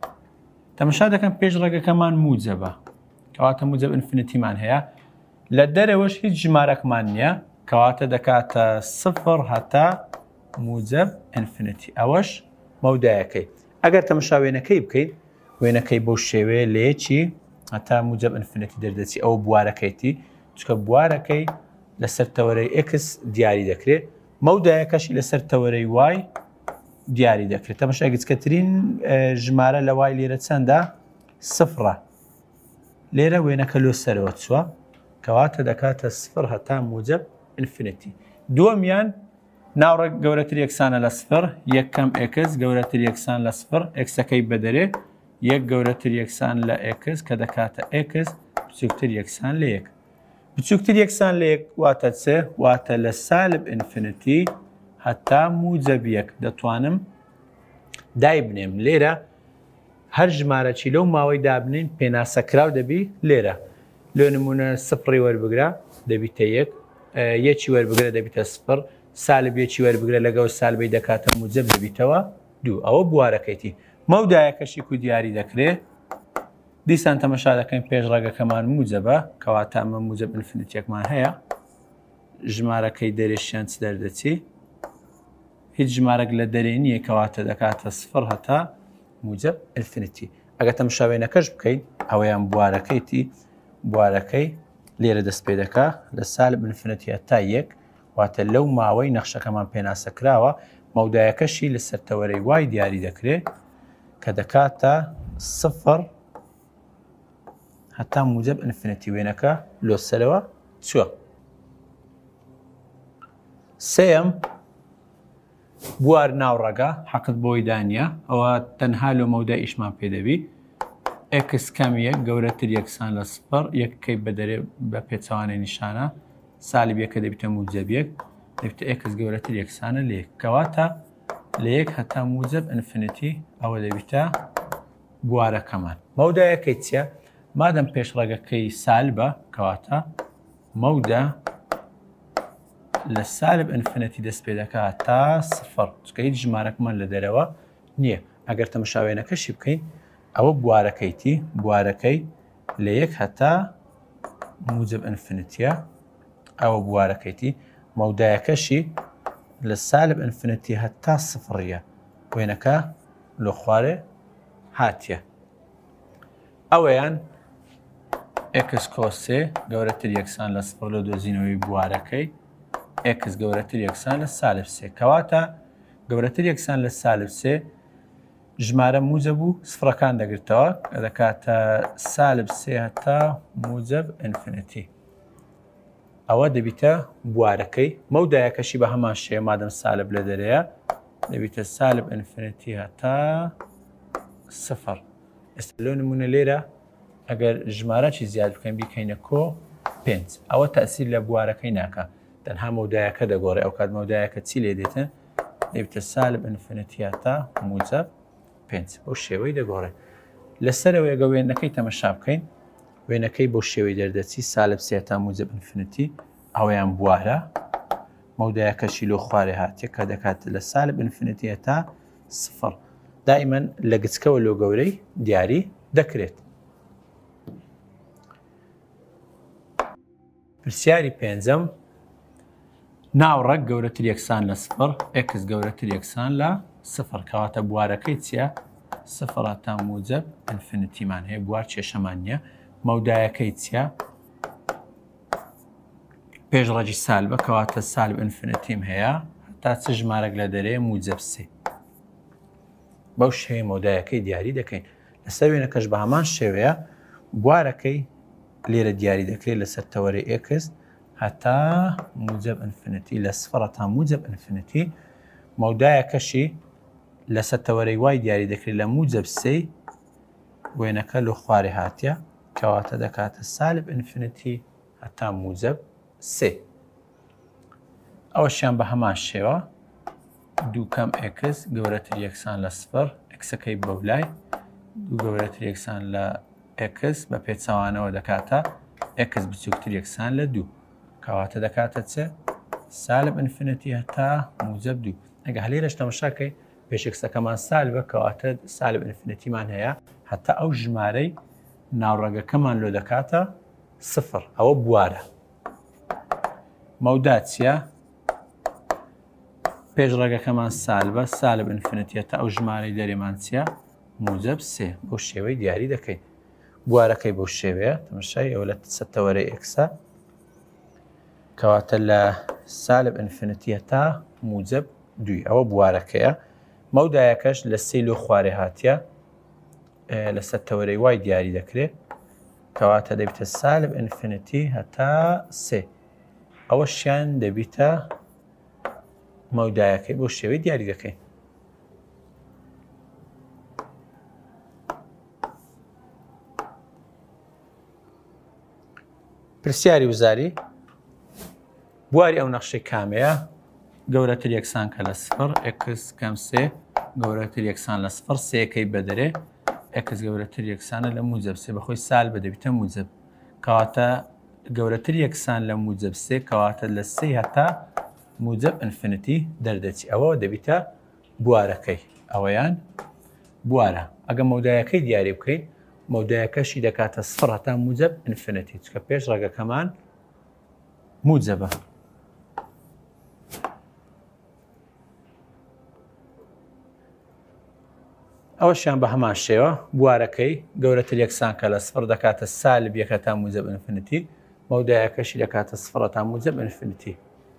تەمەشا دەکەم پێش ڕێگەکەمان موجبە کەواتە موجب ئینفینیتیمان هەیە لە دەرەوەش هیچ ژمارەکمان نییە کەواتە دەکاتە سفر هەتا موجب ئینفینیتی ئەوەش مەودایەکەی. ئەگەر تەمەشا وێنەکەی بکەین وێنەکەی بۆ شێوەیە لە یەکی هەتا موجب ئینفینیتی دەردەچی ئەوە بوارەکەیتی چکە بوارەکەی لەسەر تەوەرەی x دیاری دەکرێت مەودایەکەشی لەسەر تەوەرەی y دیاری دەکرێت. تەمەشا گچکەترین ژمارە لە y لێرە چەندە سفرە لێرە وێنەکە لۆ سەرەوە چووە کەواتە دەکاتە سفر هەتا موجب ئینفینیتی. دووەمیان ناوڕێک گەورەتر یەکسانە لە سفر یەکەم x گەورەتر یەکسان لە سفر ئەکسەکەی بەدەرێ یەک گەورەتر یەکسان لە x کە دەکاتە x بچووکتر یەکسان لە 1 بچووکتر یەکسان لە 1 واتە چێ واتە لە سالب ئینفینیتی هەتا موجب 1 دەتوانم دایبنێم لێرە هەر ژمارەی لەو ماوەی دابنین پێناسەکراو دەبی لێرە لۆ نمونە سفری وەربگرە دەبیتە 1 یەکی وەربگرە دەبیتە سفر سالب یەکی وەربگرە لەگەڵ سالبەی دەکاتە موجب دەبیتەوە 2 ئەوە بوارەکەیتی. مەودایەکەشی کو دیاری دەکرێت دیسان تەمەشا دەکەین پێش ڕێگەکەمان موجبە کەواتە ئەمە موجب ئینفینیتیەکمان هەیە ژمارەکەی دەرێشیان چ دەردەچی هیچ ژمارەك لە دەرێ نییە کەواتە دەکاتە سفر هەتا موجب ئینفینیتی. ئەگەر تەماشاوێنەکەش بکەین ئەوەیان بوارەکەی لێرە دەست پێ دەکا لە سالب ئینفینیتی هەتا یەک واتە لەو ماوەی نەخشەکەمان پێناسە کراوە مەودایەکەشی لە سەرتەوەرەی وای دیاری دەکرێت کە دەکاتە سفر هەتا موجب ئینفینیتی وێنەکە لۆسەرەوە چووە. سێەم بوار ناوڕەگە حەقت بۆی دانیە ئەوە تەنها لە مەودای ئیشمان پێدەبی ئێکس کەم یەک گەورەتر یەکسان لە سفر یەکەکەی بەدەرێ بە پێچەوانەی نیشانە سالیب یەکە دەبیتە موجب یەک دەبیتە ئێکس گەورەتر یەکسانە لە یەک کەواتە لە یەک هەتا موجب ئینفینیتی ئەوە دەبیتە بوارەکەمان. مەودایەکەی چییە؟ مادەم پێشڕەگەکەی سالبە کەواتە مەودە لە سالب ئینفینیتی دەست پێ دەکات تا سفر چکە هیچ ژمارەکمان لە دەرەوە نییە. ئەگەر تەماشاوێنەکەشی بکەین ئەوە بوارەکەی لە یەک هەتا موجب ئینفینیتیە ئەوە بوارەکەیتی مەودایەکەشی لە سالب ئینفینیتی هەتا سفڕیە وێنەکە لە خوارێ هاتیە. ئەوەیان ئێکس کۆسێ گەورەتر یەکسان لە سفر لە دۆزینەوەی بوارەکەی ئێکس گەورەتر یەکسان لە سالب سێ کەواتە گەورەتر یەکسان لە سالب سێ ژمارە موجب و سفرەکان دەگرتەوە کە دەکاتە سالب سێ هەتا موجب ئینفینیتی ئەوە دەبیتە بوارەکەی مەودایەکەشی بە هەمان شێ مادەم سالب لە دەرەیە دەبیتە سالب ئینفینیتی هەتا سفر. ئێستا لەو نمونە لێرە ئەگەر ژمارەی زیاد بکەین بیکەینە کۆ 5 ئەوە تەئسیر لە بوارەکەی ناکە تەنها مەودایەکە دەگۆڕێ ئەو کات مەودایەکە چی لێ دێتن دەبیتە سالب ئینفینیتی هەتا موجب 5 بۆ شێوەی دەگۆڕێ. لەسەرەوە ئەگە وێنەکەی تەمەشا بکەین وێنەکەی بۆ شێوەی دەردەچی سالب سێ هەتا موجب ئینفینیتی ئەوەیان بوارە مەودایەکەشی لۆ خوارێ هاتیە کە دەکات لە سالب ئینفینیتی هەتا سفر دائیمەن لە گچکەوە لۆ گەورەی دیاری دەکرێت. پرسیاری پێنجەم ناوڕەک گەورەتر یەکسان لە سفر ئێکس گەورەتر یەکسان لە سفر کەواتە بوارەکەی چییە؟ سفر هەتا موجب ئینفینیتیمان هەیە بوار کێشەمان نییە. مەودایەکەی چییە؟ پێشڕەجی سالبە کەواتە سالب ئینفینیتیم هەیە هەتا چ ژمارەك لە دەرەیە موجب سێ بەو شێوەیە مەودایەکەی دیاری دەکەین. لەسەر وێنەکەش بە هەمان شێوەیە بوارەکەی لێرە دیاری دەکرێت لەسەر تەوەرەی ئێکس هەتا موجب ئینفینیتی لە سفر هەتا موجب ئینفینیتی مەودایەکەشی لەسەر تەوەرەی وای دیاری دەکرێت لە موجب سێ وێنەکە لە خوارێ هاتیە کەواتە دەکاتە سالب ئینفینیتی هەتا موجب سێ. ئەوەشیان بە هەمان شێوە دووکەم ئێکس گەورەتر یەکسان لە سفر ئەکسەکەی بەولای دوو گەورەتر یەکسان لە ئێکس بە پێچەوانەوە دەکاتە ئێکس بچووکتر یەکسان لە دوو کەواتە دەکاتە چێ سالب ئینفینیتی هەتا موجب دوو. ئەگە هەلێرەش تەماشاکەی پێشێکسەکەمان سالبە کەواتە سالب ئینفینیتیمان هەیە هەتا ئەو ژمارەی ناوڕەگەکەمان لۆ دەکاتە سفر ئەوە بوارە. مەودا چییە؟ پێشڕەگەکەمان سالبە سالب ئینفینیتی هەتا ئەو ژمارەی دەرێمان چییە؟ موجب سێ بۆ شێوەی دیاری دەکەین. بوارەکەی بۆ شێوەیە تەماشای ئەوە لە سەرتەوەرەی ئێکسە کەواتە لە سالب ئینفینیتی هەتا موجب دوی ئەوە بوارەکەیە. مەودایەکەش لە سێ لۆ خوارێ هاتیە لە سەرتەوەرەی وای دیاری دەکرێت کەواتە دەبیتە سالب ئینفینیتی هەتا سێ ئەوە شیان دەبیتە مەودایەکەی بۆ شێوەی دیاری دەکەین. پرسیاری وزاری بواری ئەو نەخشەی کامەیە گەورەتر یەکسان کە لە سفر ئێکس کەم سێ گەورەتر یەکسان لە سفر سێەکەی بەدەرێ ئێکس گەورەتر یەکسانە لە موجب سێ بەخۆی سال بەدەبیتە موجب کەواتە گەورەتر یەکسان لە موجب سێ کەواتە لە سێ هەتا موجب ئینفینیتی دەردەچی ئەوە دەبیتە بوارەکەی ئەوەیان بوارە. ئەگە مەودایەکەی دیاری بکەیت مەودایەکەشی دەکاتە سفر هەتا موجب ئینفینیتی چکە پێش ڕەگەکەمان موجبە. ئەوەشیان بە هەمان شێوە بوارەکەی گەورەتر یەکسان کە لە سفر دەکاتە سالب یەکە تا موجب ئینفینیتی مەودایەکەشی دەکاتە سفر تا موجب ئینفینیتی.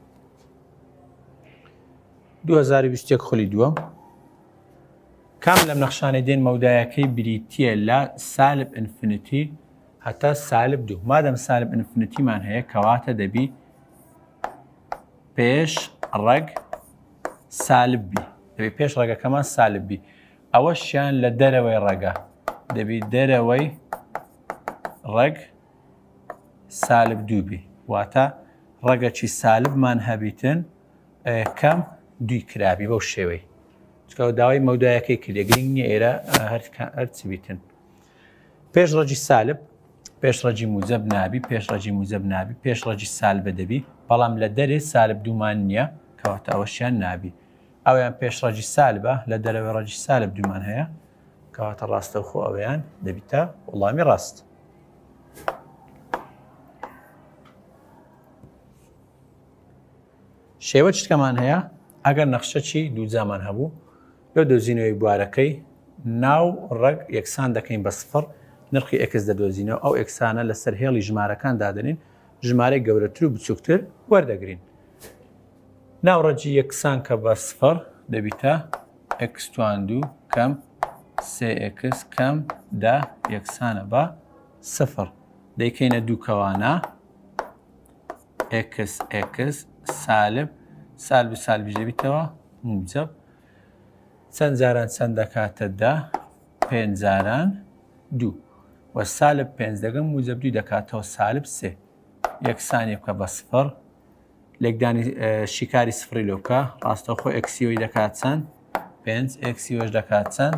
2021 خولی دووەم کام لەم نەخشانەی دێن مەودایەکەی بریتیە لە سالب ئینفینیتی هەتا سالب دوو. مادەم سالب ئینفینیتیمان هەیە کەواتە دەبی پێش ڕەگ سالب بی، دەبی پێش ڕێگەکەمان سالب بی. ئەوەشیان لە دەرەوەی ڕێگە دەبی دەرەوەی ڕێگ سالب دوو بی، واتە ڕێگەکی سالبمان هەبیتن کەم دوی کرابی بەو شێوەی چکە داوای مەودایەکەی کردێ گرنگ نییە ئێرە هەرچی بیتن. پێش ڕەجی سالب پێش ڕەجی موجب نابی، پێش ڕەجی موجب نابی، پێش ڕەجی سالبە دەبی، بەڵام لە دەرێ سالب دوومان نییە کەواتە ئەوەشیان نابی. ئەویان پێش ڕەجی سالبە لە دەرەوەی ڕەجی سالب دوومان هەیە کەواتە ڕاستەوخۆ ئەویان دەبیتە وەڵامی ڕاست. شێوە چتکەمان هەیە ئەگەر نەخشەی دووجامان هەبوو لە دۆزینەوەی بوارەکەی ناو ڕەگ یەکسان دەکەین بە سفر نرخی ئەکس دەدۆزینەوە ئەو ئەکسانە لەسەر هێڵی ژمارەکان دادنین ژمارەی گەورەتر و بچووکتر وەردەگرین. ناوڕەجی یەکسان کە بە سفر دەبیتە ئەکس توان2 کەم 3x کەم 10 یەکسانە بە سفر دەیکەینە دووکەوانە x سالب سالبی سالبی دەبیتەوە موجب چەند جاران چەند دەکاتە 10 5 جاران 2 و سالب 5 دەگەم موجب 2 دەکاتەوە سالب 3 یەکسانی بکە بە سفر لێکدانی شیکاری سفری لۆکە ڕاستەوخۆ ئەکسیۆی دەکات چەند 5 ئەکسیۆش دەکات چەند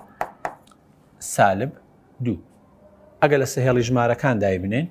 سالب 2. ئەگە لە سەهێڵی ژمارەکان دایبنین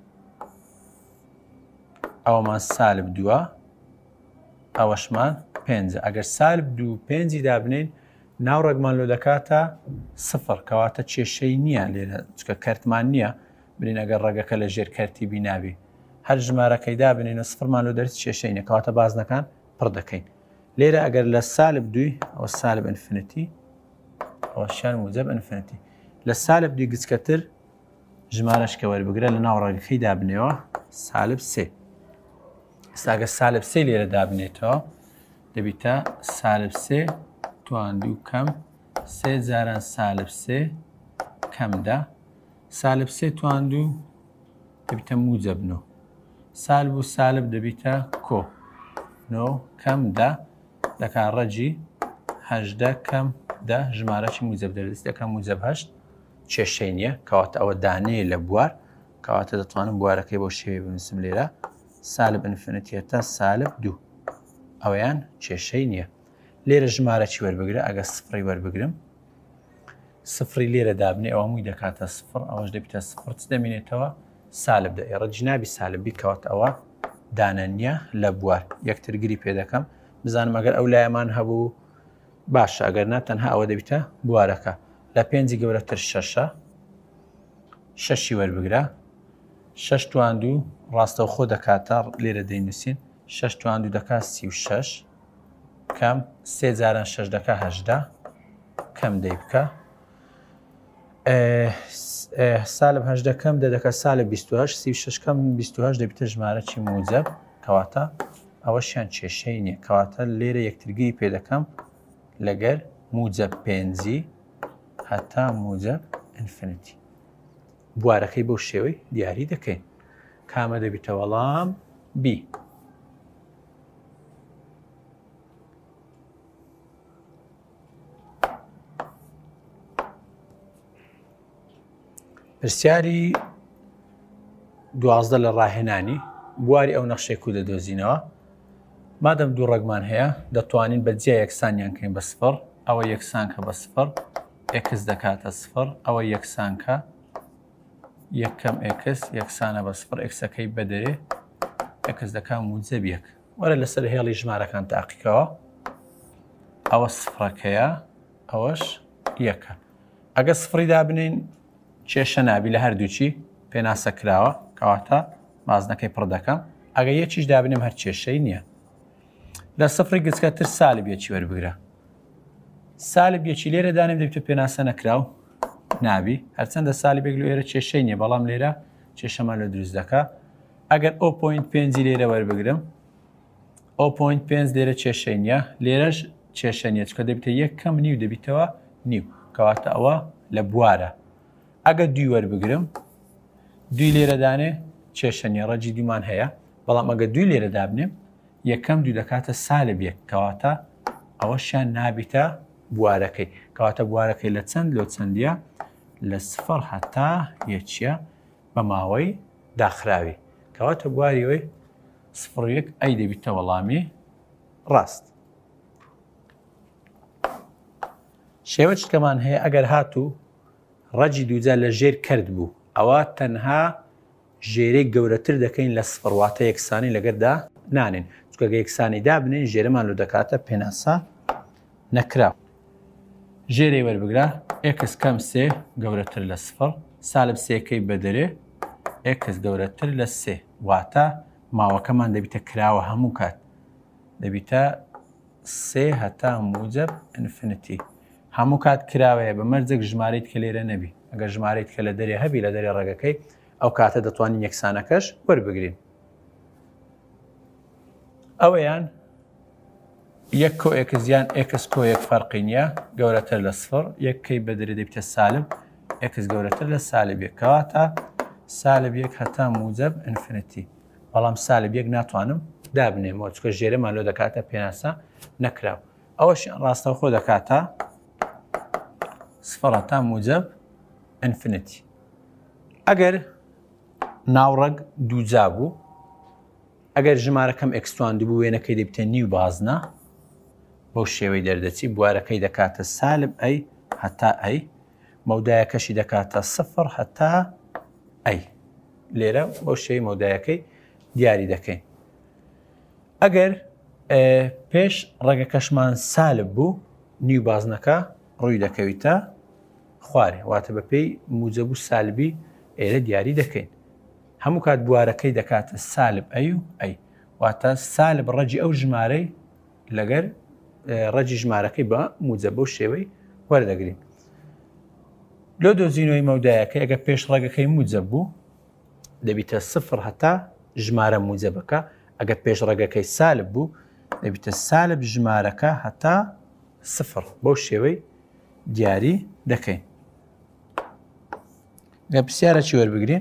ئەوەمان سالب 2 ئەوەشمان 5 ئەگەر سالب 2 5 دابنین ناوڕێکمان لۆ دەکاتە سفر کەواتە کێشەی نییە لێرە چکە کەرتمان نییە برین ئەگەر ڕێگەکە لە ژێر کەرتی بیناوی هەر ژمارەکەی دابنینە سفرمان لۆ دەرچ کێشەی نیە کەواتە بازنەکان پڕ دەکەین. لێرە ئەگەر لە سالب 2 ئەوە سالب ئینفینیتی ئەوەشیان موجب ئینفینیتی لە سالب 2 گچکەتر ژمارەشکە وەربگرە لە ناو ڕێگەکەی دابنێەوە سالب 3 ئێستاگە سالب 3 لێرە دابنێتەوە دەبیتە سالب 3 توان2 کەم 3 جاران سالب 3 کەم 10 سالب 3 توان2 دەبیتە موجب 9 سالب و سالب دەبیتە کۆ 9 کەم 10 دەکات ڕەجی 18 کەم 10 ژمارەی موجب دەردەست دەکەم موجب 8 کێشەی نییە کەواتە ئەوە دانەیە لە بوار کەواتە دەتوانم بوارەکەی بۆ شێوەی بنووسم لێرە سالب ئینفینیتیە تا سالب 2 ئەویان کێشەی نییە. لێرە ژمارەی وەربگرە ئەگە سفری وەربگرم سفری لێرە دابنێ ئەوە مووی دەکاتە سفر ئەوەش دەبیتە سفر چ دەمێنێتەوە سالب دە ڕەجی نابی سالبی کەواتە ئەوە دانە نییە لە بوار یەکترگیری پێ دەکەم بزانم ئەگەر ئەو لایەمان هەبوو باشە ئەگەر نا تەنها ئەوە دەبیتە بوارەکە لە 5 گەورەتر 6 6 وەربگرە 6 توان2 ڕاستەوخۆ دەکاتە لێرە دەینووسین 6 توان2 دەکات 36 کەم 3 جاران 6 دەکات 18 کەم دەی بکە سالب 18 کەم دەکات سالب 28 36 کەم 28 دەبیتە ژمارەی موجب کەواتە ئەوەشیان کێشەی نییە کەواتە لێرە یەکترگیری پێ دەکەم لەگەر موجب 5 هەتا موجب ئینفینیتی بوارەکەی بەو شێوەی دیاری دەکەین کامە دەبیتە وەڵام بی. پرسیاری 12 لە ڕاهێنانی بواری ئەو نەخشەی کو دەدۆزینەوە مادەم دوو ڕێگمان هەیە دەتوانین بەجیا یەکسانیان کەین بە سفر ئەوە یەکسان کە بە سفر ئێکس دەکاتە سفر ئەوە یەکسان کە یەکەم ئێکس یەکسانە بە سفر ئێکسەکەی بەدەرێ ئێکس دەکات موجب یەک وەرە لەسەر هێڵی ژمارەکان تاقیکەوە ئەوە سفرەکەیە ئەوەش یەکە ئەگە سفری دابنین کێشە نابی لە هەردووچی پێناسە کراوە کەواتە بازنەکەی پڕ دەکەم ئەگە یەکیش دابنیم هەر کێشەی نییە لە سفری گچکەتر سالب یەکی وەربگرە سالب یەکی لێرە دانێم دەبێتە پێناسە نەکراو نابی هەرچەندە سالبێک لێرە کێشەی نییە بەڵام لێرە کێشەمان لە دروست دەکا ئەگەر 0.5 لێرە وەربگرم 0.5 لێرە کێشەی نییە لێرەش کێشە نییە چکە دەبێتە یەک کەم نیو دەبیتەوە نیو کەواتە ئەوە لە بوارە ئەگەر دوی وەربگرم دوی لێرە دانێ کێشە نییە ڕەجی دومان هەیە بەڵام ئەگە دوی لێرە دابنێم یەکەم دوو دەکاتە سالب یەک کەواتە ئەوەشیان نابیتە بوارەکەی کەواتە بوارەکەی لە چەند لۆ چەندیە لە سفر هەتا یەکیە بە ماوەی داخراوی کەواتە بواریەوەی سفر یەک ئەی دەبیتە وەڵامی ڕاست شێوە چکەمان هەیە ئەگەر هاتوو ڕەجی دووجار لە ژێر کرد بوو ئەوە تەنها ژێرەی گەورەتر دەکەین لە سفر واتە یەکسانی لەگەردا نانێن چکە یەکسانی دابنین ژێرەمان لە دەکاتە پێناسە نەکراو ژێرەی وەربگرا ئێکس کەم سێ گەورەتر لە سفر سالب سێکەی بەدەرێ ئێکس گەورەتر لە سێ واتە ماوەکەمان دەبیتە کراوە هەموو کات دەبیتە سێ هەتا موجب ئینفینیتی هەموو کات کراوەیە بە مەرجێک ژمارەیت کە لێرە نەبی ئەگەر ژمارەیت کە لە دەرێ هەبی لە دەرێ ڕێگەکەی ئەو کاتە دەتوانین یەکسانەکەش وەربگرین ئەوەیان یەک کۆ ئێکزیان ئێکس کۆ یەک فەرقی نییە گەورەتر لە سفر یەکەی بەدرێ دەبیتە سالب ئێکس گەورەتر لە سالب یەک کەواتە سالب یەک هەتا موجب ئینفینیتی بەڵام سالب یەک ناتوانم دابنێمەوە چکە ژێرەمان لۆ دەکاتە پێناسە نەکراو ئەوەش ڕاستەوخۆ دەکاتە سفر هەتا موجب ئینفینیتی ئەگەر ناوڕەگ دووجا بوو ئەگەر ژمارەکەم ئەکسواندی بوو وێنەکەی دەبتە نیو بازنە بەو شێوەی دەردەچی بوارەکەی دەکاتە سالب ئەی هەتا ئەی مەودایەکەشی دەکاتە سفر هەتا ئەی لێرە بەو شێوەی مەودایەکەی دیاری دەکەین ئەگەر پێش ڕێگەکەشمان سالب بوو نیو بازنەکە ڕووی دەکەویتە خوارێ واتە بەپێی موجب و سالبی ئێرە دیاری دەکەین هەموو کات بوارەکەی دەکاتە سالب ئەی و ئەی واتە سالب ڕەجی ئەو ژمارەی لەگەر ڕەجی ژمارەکەی بە موجب بەو شێوەی وەردەگرین لۆ دۆزینەوەی مەودایەکە ئەگە پێش ڕێگەکەی موجب بوو دەبیتە سفر هەتا ژمارە موجبەکە ئەگە پێش ڕێگەکەی سالب بوو دەبیتە سالب ژمارەکە هەتا سفر بەو شێوەی دیاری دەکەین لە پرسیارە چی وەربگرین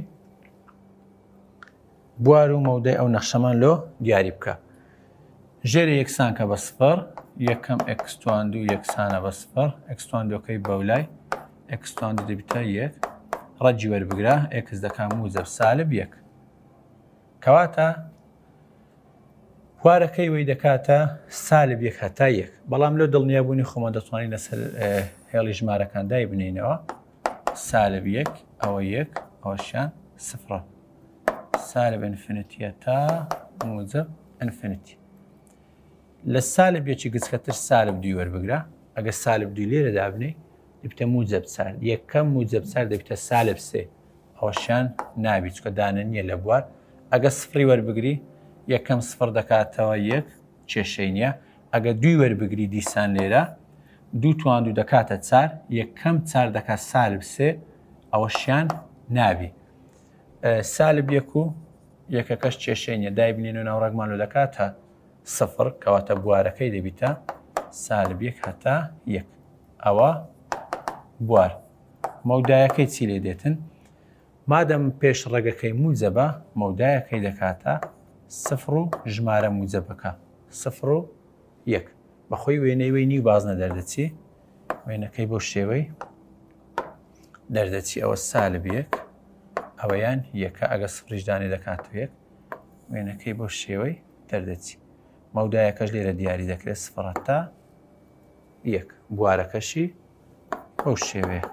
بوار و مەودای ئەو نەخشەمان لۆ دیاری بکە ژێرە یەکسان کە بە سفر یەکەم ئەکستواند و یەکسانە بە سفر ئەکستواندۆکەی بەولای ئەکستواند دەبیتە یەک ڕەجی وەربگرا ئێکس دەکا موجب سالب یەک کەواتە بوارەکەی وەی دەکاتە سالب یەک هەتا یەک بەڵام لۆ دڵنیابوونی خۆمە دەتوانین لەسەر هێڵی ژمارەکان دای بنینەوە سالب یەک ئەوە یەک ئەوەشیان سفرە سالب ئینفینیتیە تا موجب ئینفینیتی لە سالب یەکی گچکەتر سالب دوی وەربگرا ئەگە سالب دوی لێرە دابنێ دەبیتە موجب چار یەکەم موجب چار دەبیتە سالب سێ ئەوەشیان نابی چکە دانە نییە لە بوار ئەگە سفری وەربگری یەکەم سفر دەکاتەوە یەک کێشەی نییە ئەگە دوی وەربگری دیسان لێرە دوو توان دوو دەکاتە چار یەکەم چار دەکات سالب سێ ئەوەشیان نابی سالب یەک و یەکەکەش کێشەی نییە دایبنین و ناوڕێگمان لۆ دەکاتە سفر کەواتە بوارەکەی دەبیتە سالب یەک هەتا یەک ئەوە بوار مەودایەکەی چی لێ دێتن مادەم پێش ڕێگەکەی موجبە مەودایەکەی دەکاتە سفر و ژمارە موجبەکە سفر و یەک بەخۆی وێنەی نیو بازنە دەردەچی وێنەکەی بۆ شێوەی دەردەچی ئەوە سالب یەک ئەوەیان یەکە ئەگە سفریشدانی دەکاتە یەک وێنەکەی بۆ شێوەی دەردەچی مەودایەکەش لێرە دیاری دەکرێت سفر هەتا یەک بوارەکەشی بەو شێوەیە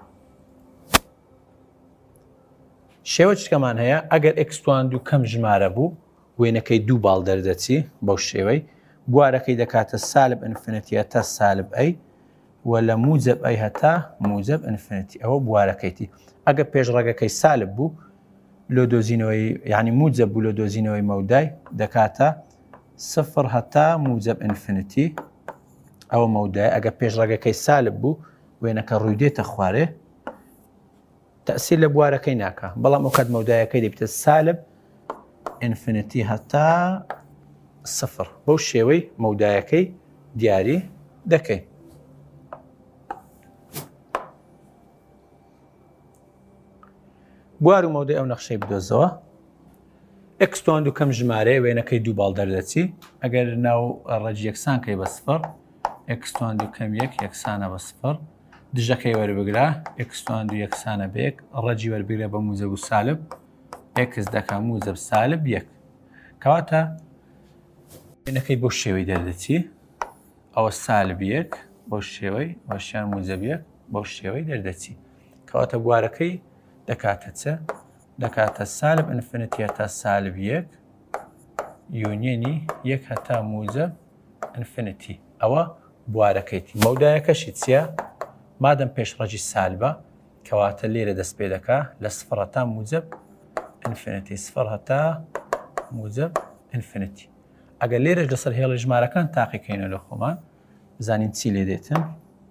شێوە چکەمان هەیە ئەگەر ئەکستواند و کەم ژمارە بوو وێنەکەی دوو باڵ دەردەچی بەو شێوەی بوارەکەی دەکاتە سالب ئینفینیتیە تا سالب ئەی و لە موجب ئەی هەتا موجب ئینفینیتی ئەوە بوارەکەیتی ئەگە پێش ڕێگەکەی سالب بوو لۆ دۆزینەوەی یعنی موجب بوو لە دۆزینەوەی مەودای دەکاتە سفر هەتا موجب ئینفینیتی ئەوە مەودای ئەگە پێشڕەگەکەی سالب بوو وێنەکە ڕوویدێتە خوارێ تەسیر لە بوارەکەی ناکە بەڵام ئەو کات مەودایەکەی دەبێتە سالب ئینفینیتی هەتا سفر بەو شێوەی مەودایەکەی دیاری دەکەی. بوار و مەودای ئەو نەخشەی بدۆزەوە ئەکستوان دووکەم ژمارە وێنەکەی دوو باڵ دەردەچی ئەگەر ناو ڕەجی یەکسانکەی بە سفر ئەکستوان دووکەم یەک یەکسانە بە سفر دژەکەی وەربگرا ئەکستوان دوو یەکسانە بەیەک ڕەجی وەربگرە بە موجب و سالب ئێکس دەکا موجب سالب یەک کەواتە وێنەکەی بۆ شێوەی دەردەچی ئەوە سالب یەک بۆ شێوەی وەشیان موجب یەک بۆ شێوەی دەردەچی کەواتە بوارەکەی دەکاتە چە دەکاتە سالب ئینفینیتی هەتا سالب یەک یونیەنی یەک هەتا موجب ئینفینیتی ئەوە بوارەکەیتی مەودایەکەشی چییە؟ مادەم پێشڕەجی سالبە کەواتە لێرە دەست پێ دەکا لە سفر هەتا موجب ئینفینیتی سفر هەتا موجب ئینفینیتی ئەگەر لێرەش لەسەر هێڵی ژمارەکان تاقیکەینە لە خۆمان بزانین چی لێ دێتن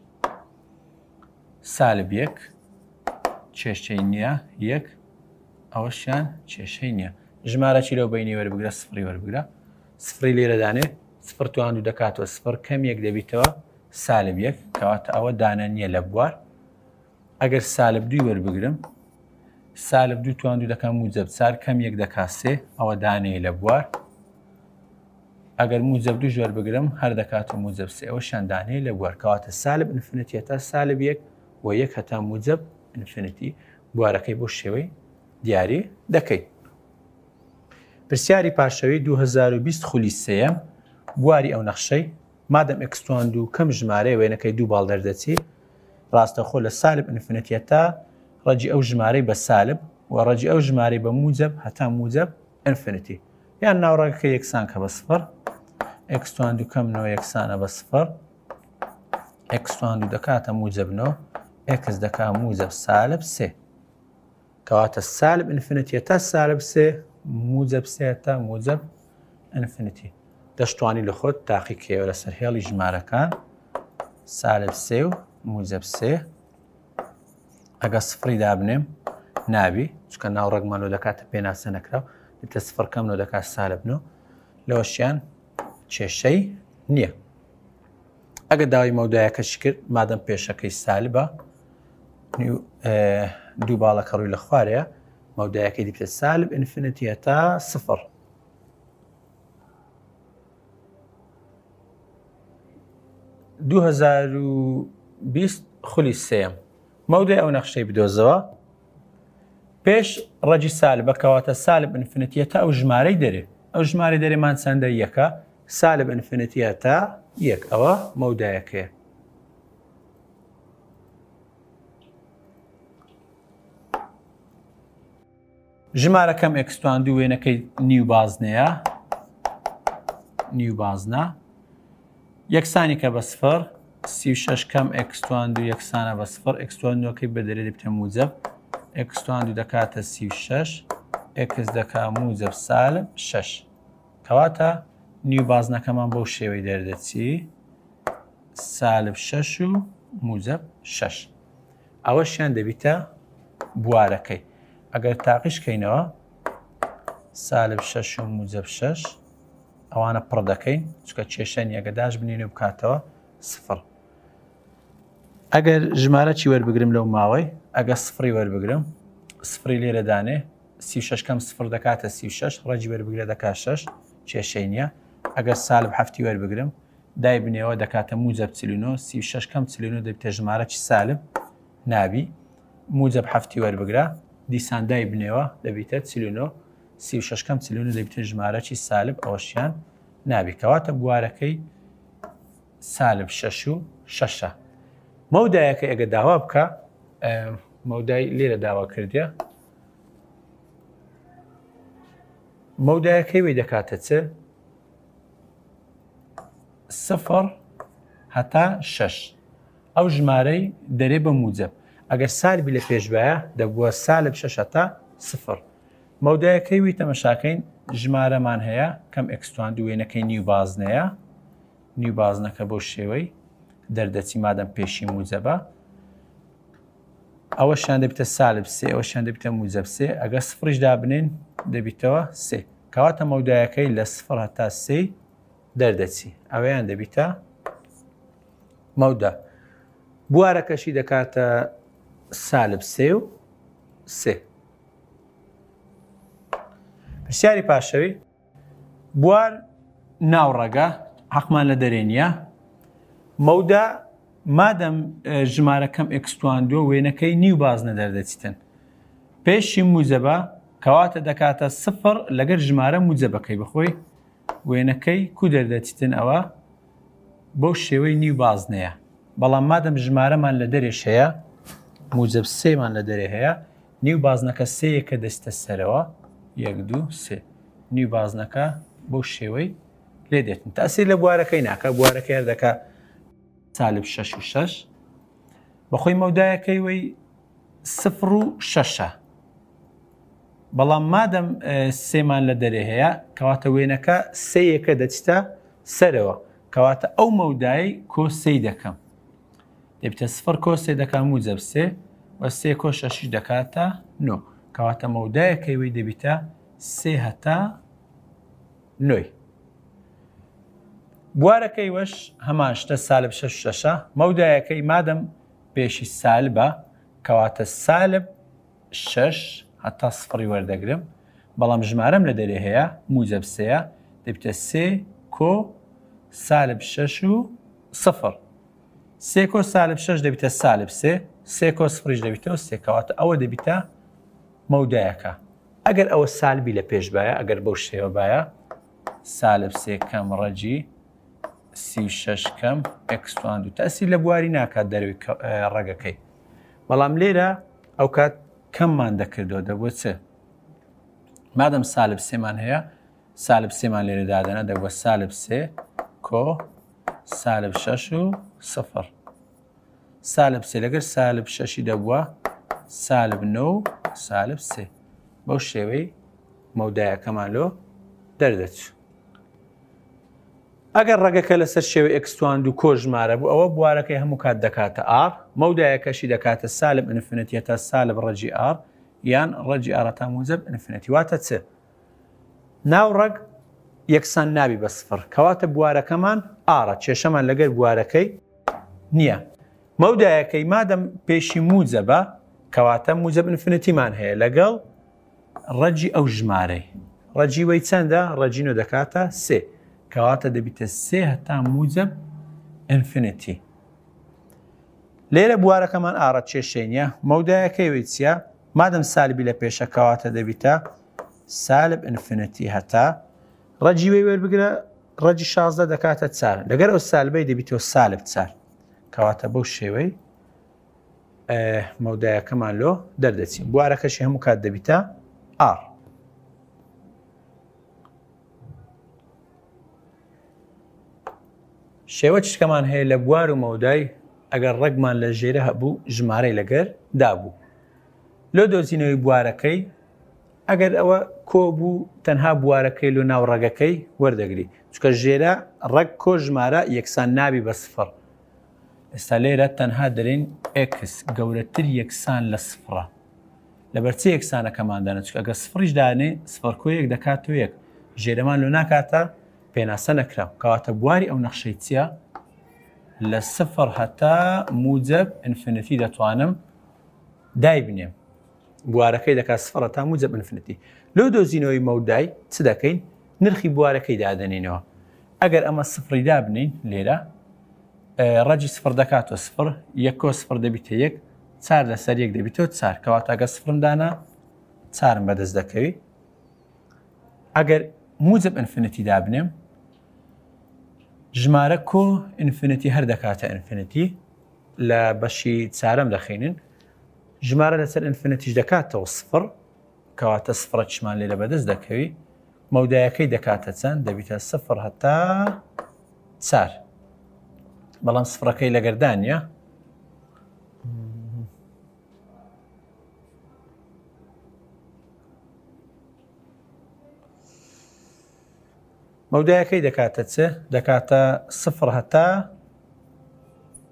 سالب یەک کێشەی نییە یەک ئەوەشیان کێشەی نییە ژمارەی لەو بینی وەربگرە سفری وەربگرە سفری لێرەدانێ سفر توان دوو دەکاتەوە سفر کەم یەک دەبیتەوە سالب یەک کەواتە ئەوە دانە نییە لە بوار ئەگەر سالب دوی وەربگرم سالب دوو توان دوو دەکەم موجب چار کەم یەک دەکا سێ ئەوە دانەیە لە بوار ئەگەر موجب دوو ژوەر بگرم هەر دەکاتەوە موجب سێ ئەوەشیان دانەیە لە بوار کەواتە سالب ئینفینیتی هەتا سالب یەک و یەک هەتا موجب ئینفینیتی بوارەکەی بۆ شێوەی دیاری دەکەیت. پرسیاری پاشەوەی 2020 خولی سێیەم بواری ئەو نەخشەی مادەم ئەکستوان دوو کەم ژمارەیە وێنەکەی دوو باڵ دەردەچی ڕاستەخۆ لە سالب ئینفینیتی هەتا ڕەجی ئەو ژمارەی بە سالب و ڕەجی ئەو ژمارەی بە موجب هەتا موجب ئینفینیتی یان ناوڕەکەکە یەکسان کە بە سفر ئەکستوان دوو کەمنەوە یەکسانە بە سفر ئەکستوان دوو دەکاتە موجبنەوە ئێکس دەکا موجب سالب سێ کەواتە سالب ئینفینیتی هەتا سالب سێ موجب سێ هەتا موجب ئینفینیتی دەشتوانی لە خۆت تاقیکەوە لەسەر هێڵی ژمارەکان سالب سێ و موجب سێ ئەگە سفری دابنێم نابی چکە ناوڕێکمانەوە دەکاتە پێناسە نەکراو دێتە سفر کەمنەوە دەکات سالب نۆ لەوەشیان کێشەی نییە ئەگە داوای مەودایەکەش کرد مادەم پێشەکەی سالبە دوو باڵەکە ڕووی لە خوارەیە مەودایەکەی دیپێت سالب ئینفینیتی هەتا سفر 2020 خولی سێم مەودای ئەو نەخشەی بدۆزەوە پێش ڕەجی سالبە کەواتە سالب ئینفینیتی هەتا ئەو ژمارەی دەرێ ئەو ژمارە دەرێمان چەندە یەکە سالب ئینفینیتی هەتا یەک ئەوە مەودایەکەیە ژمارەکەم ئەکستوان دوو وێنەکەی نیو بازنەیە نیو بازنە یەکسانی کە بە سفر 36 کەم ئەکستوان دوو یەکسانە بە سفر ئەکستوان دووەکەی بە دەرێ دەبتە موجب ئەکستوان دوو دەکاتە 36 ئێکس دەکا موجب سالب 6 کەواتە نیو بازنەکەمان بەو شێوەی دەردەچی سالب 6 و موجب 6 ئەوەشیان دەبیتە بوارەکەی ئەگەر تاقیشکەینەوە سالب 6 و موجب 6 ئەوانە پڕ دەکەین چکە کێشەن یەگەداش بنین و بکاتەوە سفر ئەگەر ژمارە چی وەربگرم لەو ماوەی ئەگە سفری وەربگرم سفری لێرەدانێ 36 کەم سفر دەکاتە 36 ڕەجی وەربگرە دەکات 6 کێشەی نییە ئەگەر سالب هەفتی وەربگرم دای بنێەوە دەکاتە موجب 36 کەم 39 دەبتە ژمارەی سالب نابی موجب هەفتی وەربگرە دیسان دای بنێەوە دەبیتە 36 کەم 39 دەبتە ژمارەی سالب ئەوەشیان نابی کەواتە بوارەکەی سالب 6 و 6 مەودایەکە ئەگە داوا بکە مەودای لێرە داوا کردیە مەودایەکەی وی دەکاتە چ سفر هەتا 6 ئەو ژمارەی دەرێ بە موجب ئەگەر سالبی لە پێشبایە دەبووە سالب 6 هەتا سفر مەودایەکەی وی تەمەشاکەین ژمارەمان هەیە کەم ئەکستوان دوو وێنەکەی نیو بازنەیە نیو بازنەکە بۆ شێوەی دەردەچی مادەم پێشی موجەبە ئەوەشیان دەبێتە سالب سێ ئەوەشیان دەبێتە موجەب سێ ئەگەر سفریش دابنین دەبیتەوە سێ کەواتە مەودایەکەی لە سفر هەتا سێ دەردەچی ئەوەیان دەبیتە مەودا بوارەکەشی دەکاتە سالب سێ و سێ پرسیاری پاشەوی بوار ناوڕەگە حەقمان لە دەرێ نییە مەودا مادەم ژمارەکەم ئەکسواندووە وێنەکەی نیو بازنە دەردەچیتن پێشی موجەبە کەواتە دەکاتە سفر لەگەر ژمارە موجەبەکەی بخۆی وێنەکەی کو دەردەچیتن ئەوە بەو شێوەی نیو بازنەیە بەڵام مادەم ژمارەمان لە دەرێش هەیە موجەب سێمان لە دەرێ هەیە نیو بازنەکە سەیەکە دەستە سەرەوە 1 2 3 نیو بازنەکە بەو شێوەی لێ دێتن تاسیر لە بوارەکەی ناکە بوارەکە هەر دەکات سالب 6 و 6 بەخۆی مەودایەکەی وەی سفر و 6 بەڵام مادەم سێمان لە دەرێ هەیە کەواتە وێنەکە سەیەکە دەچتە سەرەوە کەواتە ئەو مەودایی کۆ سەی دەکەم دەبێتە سفر کۆ سێ دەکەم موجەب سێ و سێ کۆ شەشیش دەکاتە نۆ کەواتە مەودایەکەی وەی دەبیتە سێ هەتا نۆی بوارەکەی وەش هەمان شتە سالب 6 مەودایەکەی مادەم پێشی سالبە کەواتە سالب 6 هەتا سفری وەردەگرم بەڵام ژمارەم لە دەرێ هەیە موجەب سەیە دەبێتە سێ کۆ سالب 6 و سفر سێ کۆ سالب 6 دەبێتە سالب سێ سێ کۆ سفریش دەبێتەوە سێ کەواتە ئەوە دەبیتە مەودایەکە ئەگەر ئەوە سالبی لە پێش بایە ئەگەر بەو شێوە بایە سالب سێ کەم ڕەجی 36 کەم ئەکسواند و تاسی لە بواری ناکات دەروی ڕێگەکەی بەڵام لێرە ئەو کات کەممان دەکردەوە دەبووە چێ مادەم سالب سێمان هەیە سالب سێمان لێرە دادەنە دەبووە سالب سێ کۆ سالب 6 و سفر سالب سێ لەگەر سالب 6 دەبووە سالب 9 و سالب سێ بەو شێوەی مەودایەکەمان لۆ دەردەچوو ئەگەر ڕێگەکە لەسەر شێوەی ئەکسواند و کۆ ژمارە بوو ئەوە بوارەکەی هەموو کات دەکاتە ئار مەودایەکەشی دەکاتە سالب ئینفینیتیە تا سالب ڕەجی ئار یان ڕەجی ئارە تا موجەب ئینفینیتی واتە چ ناو ڕەگ یەکسان نابی بە سفر کەواتە بوارەکەمان ئارە کێشەمان لەگەر بوارەکەی نییە مەودایەکەی مادەم پێشی موجەبە کەواتە موجەب ئینفینیتیمان هەیە لەگەڵ ڕەجی ئەو ژمارەی ڕەجی وەی چەندە ڕەجینۆ دەکاتە سێ کەواتە دەبیتە سێ هەتا موجەب ئینفینیتی لێرە بوارەکەمان ئارە کێشەی نییە مەودایەکەی وەی چییە مادەم سالبی لە پێشە کەواتە دەبیتە سالب ئینفینیتی هەتا ڕەجی وەی وەربگرە ڕەجی 16 دەکاتە چار لەگەر ئەو سالبەی دەبیتەوە سالب چار کەواتە بەو شێوەی مەودایەکەمان لۆ دەردەچین بوارەکەشی هەموو کات دەبیتە ئار شێوە چشکەمان هەیە لە بوار و مەودای ئەگەر ڕێگمان لە ژێرە هەبوو ژمارەی لەگەر دابوو لۆ دۆزینەوەی بوارەکەی ئەگەر ئەوە کۆ بوو تەنها بوارەکەی لۆ ناو ڕێگەکەی وەردەگری چکە ژێرە ڕێگ کۆ ژمارە یەکسان نابی بە سفر ئێستا لێرە تەنها دەرین ئێکس گەورەتر یەکسان لە سفرە لەبەرچی یەکسانەکەماندانە چکە ئەگە سفریش دانێ سفر کۆ یەک دەکاتەوە یەک ژێرەمان لۆ ناکاتە پێناسە نەکرا کەواتە بواری ئەو نەخشەی چییە لە سفر هەتا موجەب ئینفینیتی دەتوانم دایبنێم بوارەکەی دەکات سفر هەتا موجەب ئینفینیتی لۆ دۆزینەوەی مەودای چ دەکەین نرخی بوارەکەی دادەنینەوە ئەگەر ئەمە سفری دابنین لێرە ڕەجی سفر دەکاتەوە سفر یەک کۆ سفر دەبیتە یەک چار لەسەر یەک دەبیتەوە چار کەواتە ئەگە سفرم دانا چارم بەدەست دەکەوی ئەگەر موجب ئینفینیتی دابنێم ژمارە کۆ ئینفینیتی هەر دەکاتە ئینفینیتی لە بەشی چارەم دەخینن ژمارە لەسەر ئینفینیتیش دەکاتەوە سفر کەواتە سفرە چشمان لێرە بەدەست دەکەوی مەودایەکەی دەکاتە چەند دەبیتە سفر هەتا چار بەڵام سفرەکەی لەگەردانە مەودایەکەی دەکاتە چ دەکاتە سفر هەتا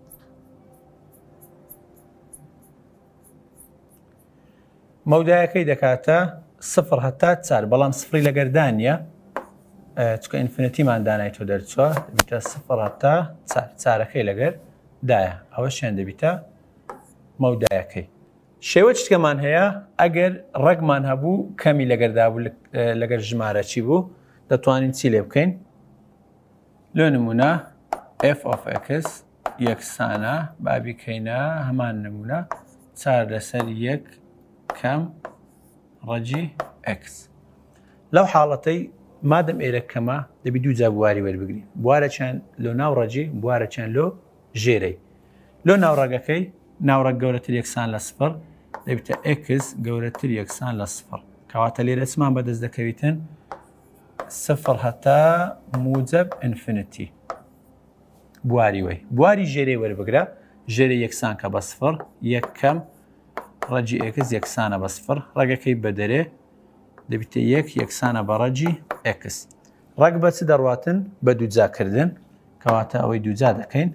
مەودایەکەی دەکاتە سفر هەتا 4 بەڵام سفری لەگەردانیە چکە ئینفینیتیمان دانایتۆ دەرچووە دەبیتە سفر هەتا 4 چارەکەی لەگەر دایە ئەوە شوێن دەبیتە مەودایەکەی. شێوە چکەمان هەیە ئەگەر ڕێگمان هەبوو کەمی لەگەردابوو لەگەر ژمارە چی بوو دەتوانین چی لێ بکەین لۆ نمونە f of x یەکسانە بابیکەینە هەمان نمونە 4 لەسەر 1 کەم ڕەجی x. لەو حاڵەتەی مادەم ئێرە کەمە دەبی دوو جا بواری وەربگرین بوارەچیان لۆ ناو ڕەجی بوارەچیان لۆ ژێرەی لۆ ناوڕەگەکەی ناوڕەک گەورەتر یەکسان لە سفر دەبیتە x گەورەتر یەکسان لە سفر کەواتە لێرە چمان بەدەست دەکەویتن سفر هەتا موجب ئینفینیتی بواری وەی بواری ژێرەی وەربگرە ژێرە یەکسان کە بە سفر یەک کەم ڕەجی x یەکسانە بە سفر ڕێگەکەی بە دەرێ دەبیتە یەک یەکسانە بە ڕەجی x. ڕێگ بە چ دەڕواتن بە دووجاکردن کەواتە ئەوەی دووجا دەکەین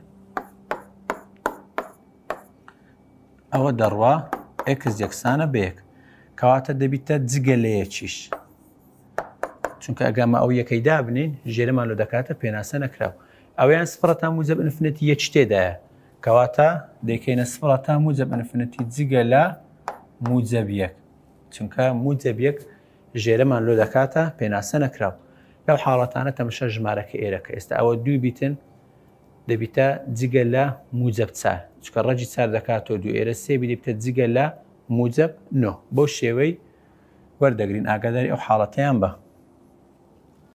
ئەوە دەڕوا x یەکسانە بە یەک کەواتە دەبیتە جگە لە یەکیش چونکە ئەگەمە ئەو یەکەی دابنین ژێرەمان لۆ دەکاتە پێناسە نەکراو ئەویان سفرە تا موجب ئینفینیتی یەک تێدایە کەواتە دەیکەینە سفرە تا موجب ئینفینیتی جگە لە موجب یەک چونکە موجب یەک ژێرەمان لۆ دەکاتە پێناسە نەکراو لەو حاڵەتانە تەمەشا ژمارەکە ئێرەکە ئێستا ئەوە دوو بیتن دەبیتە جگە لە موجب 4 چکە ڕەجی 4 دەکاتەوە دوو ئێرە سێ دەبیتە جگە لە موجب 9 بۆ شێوەی وەردەگرین ئاگاداری ئەو حاڵەتەیان بە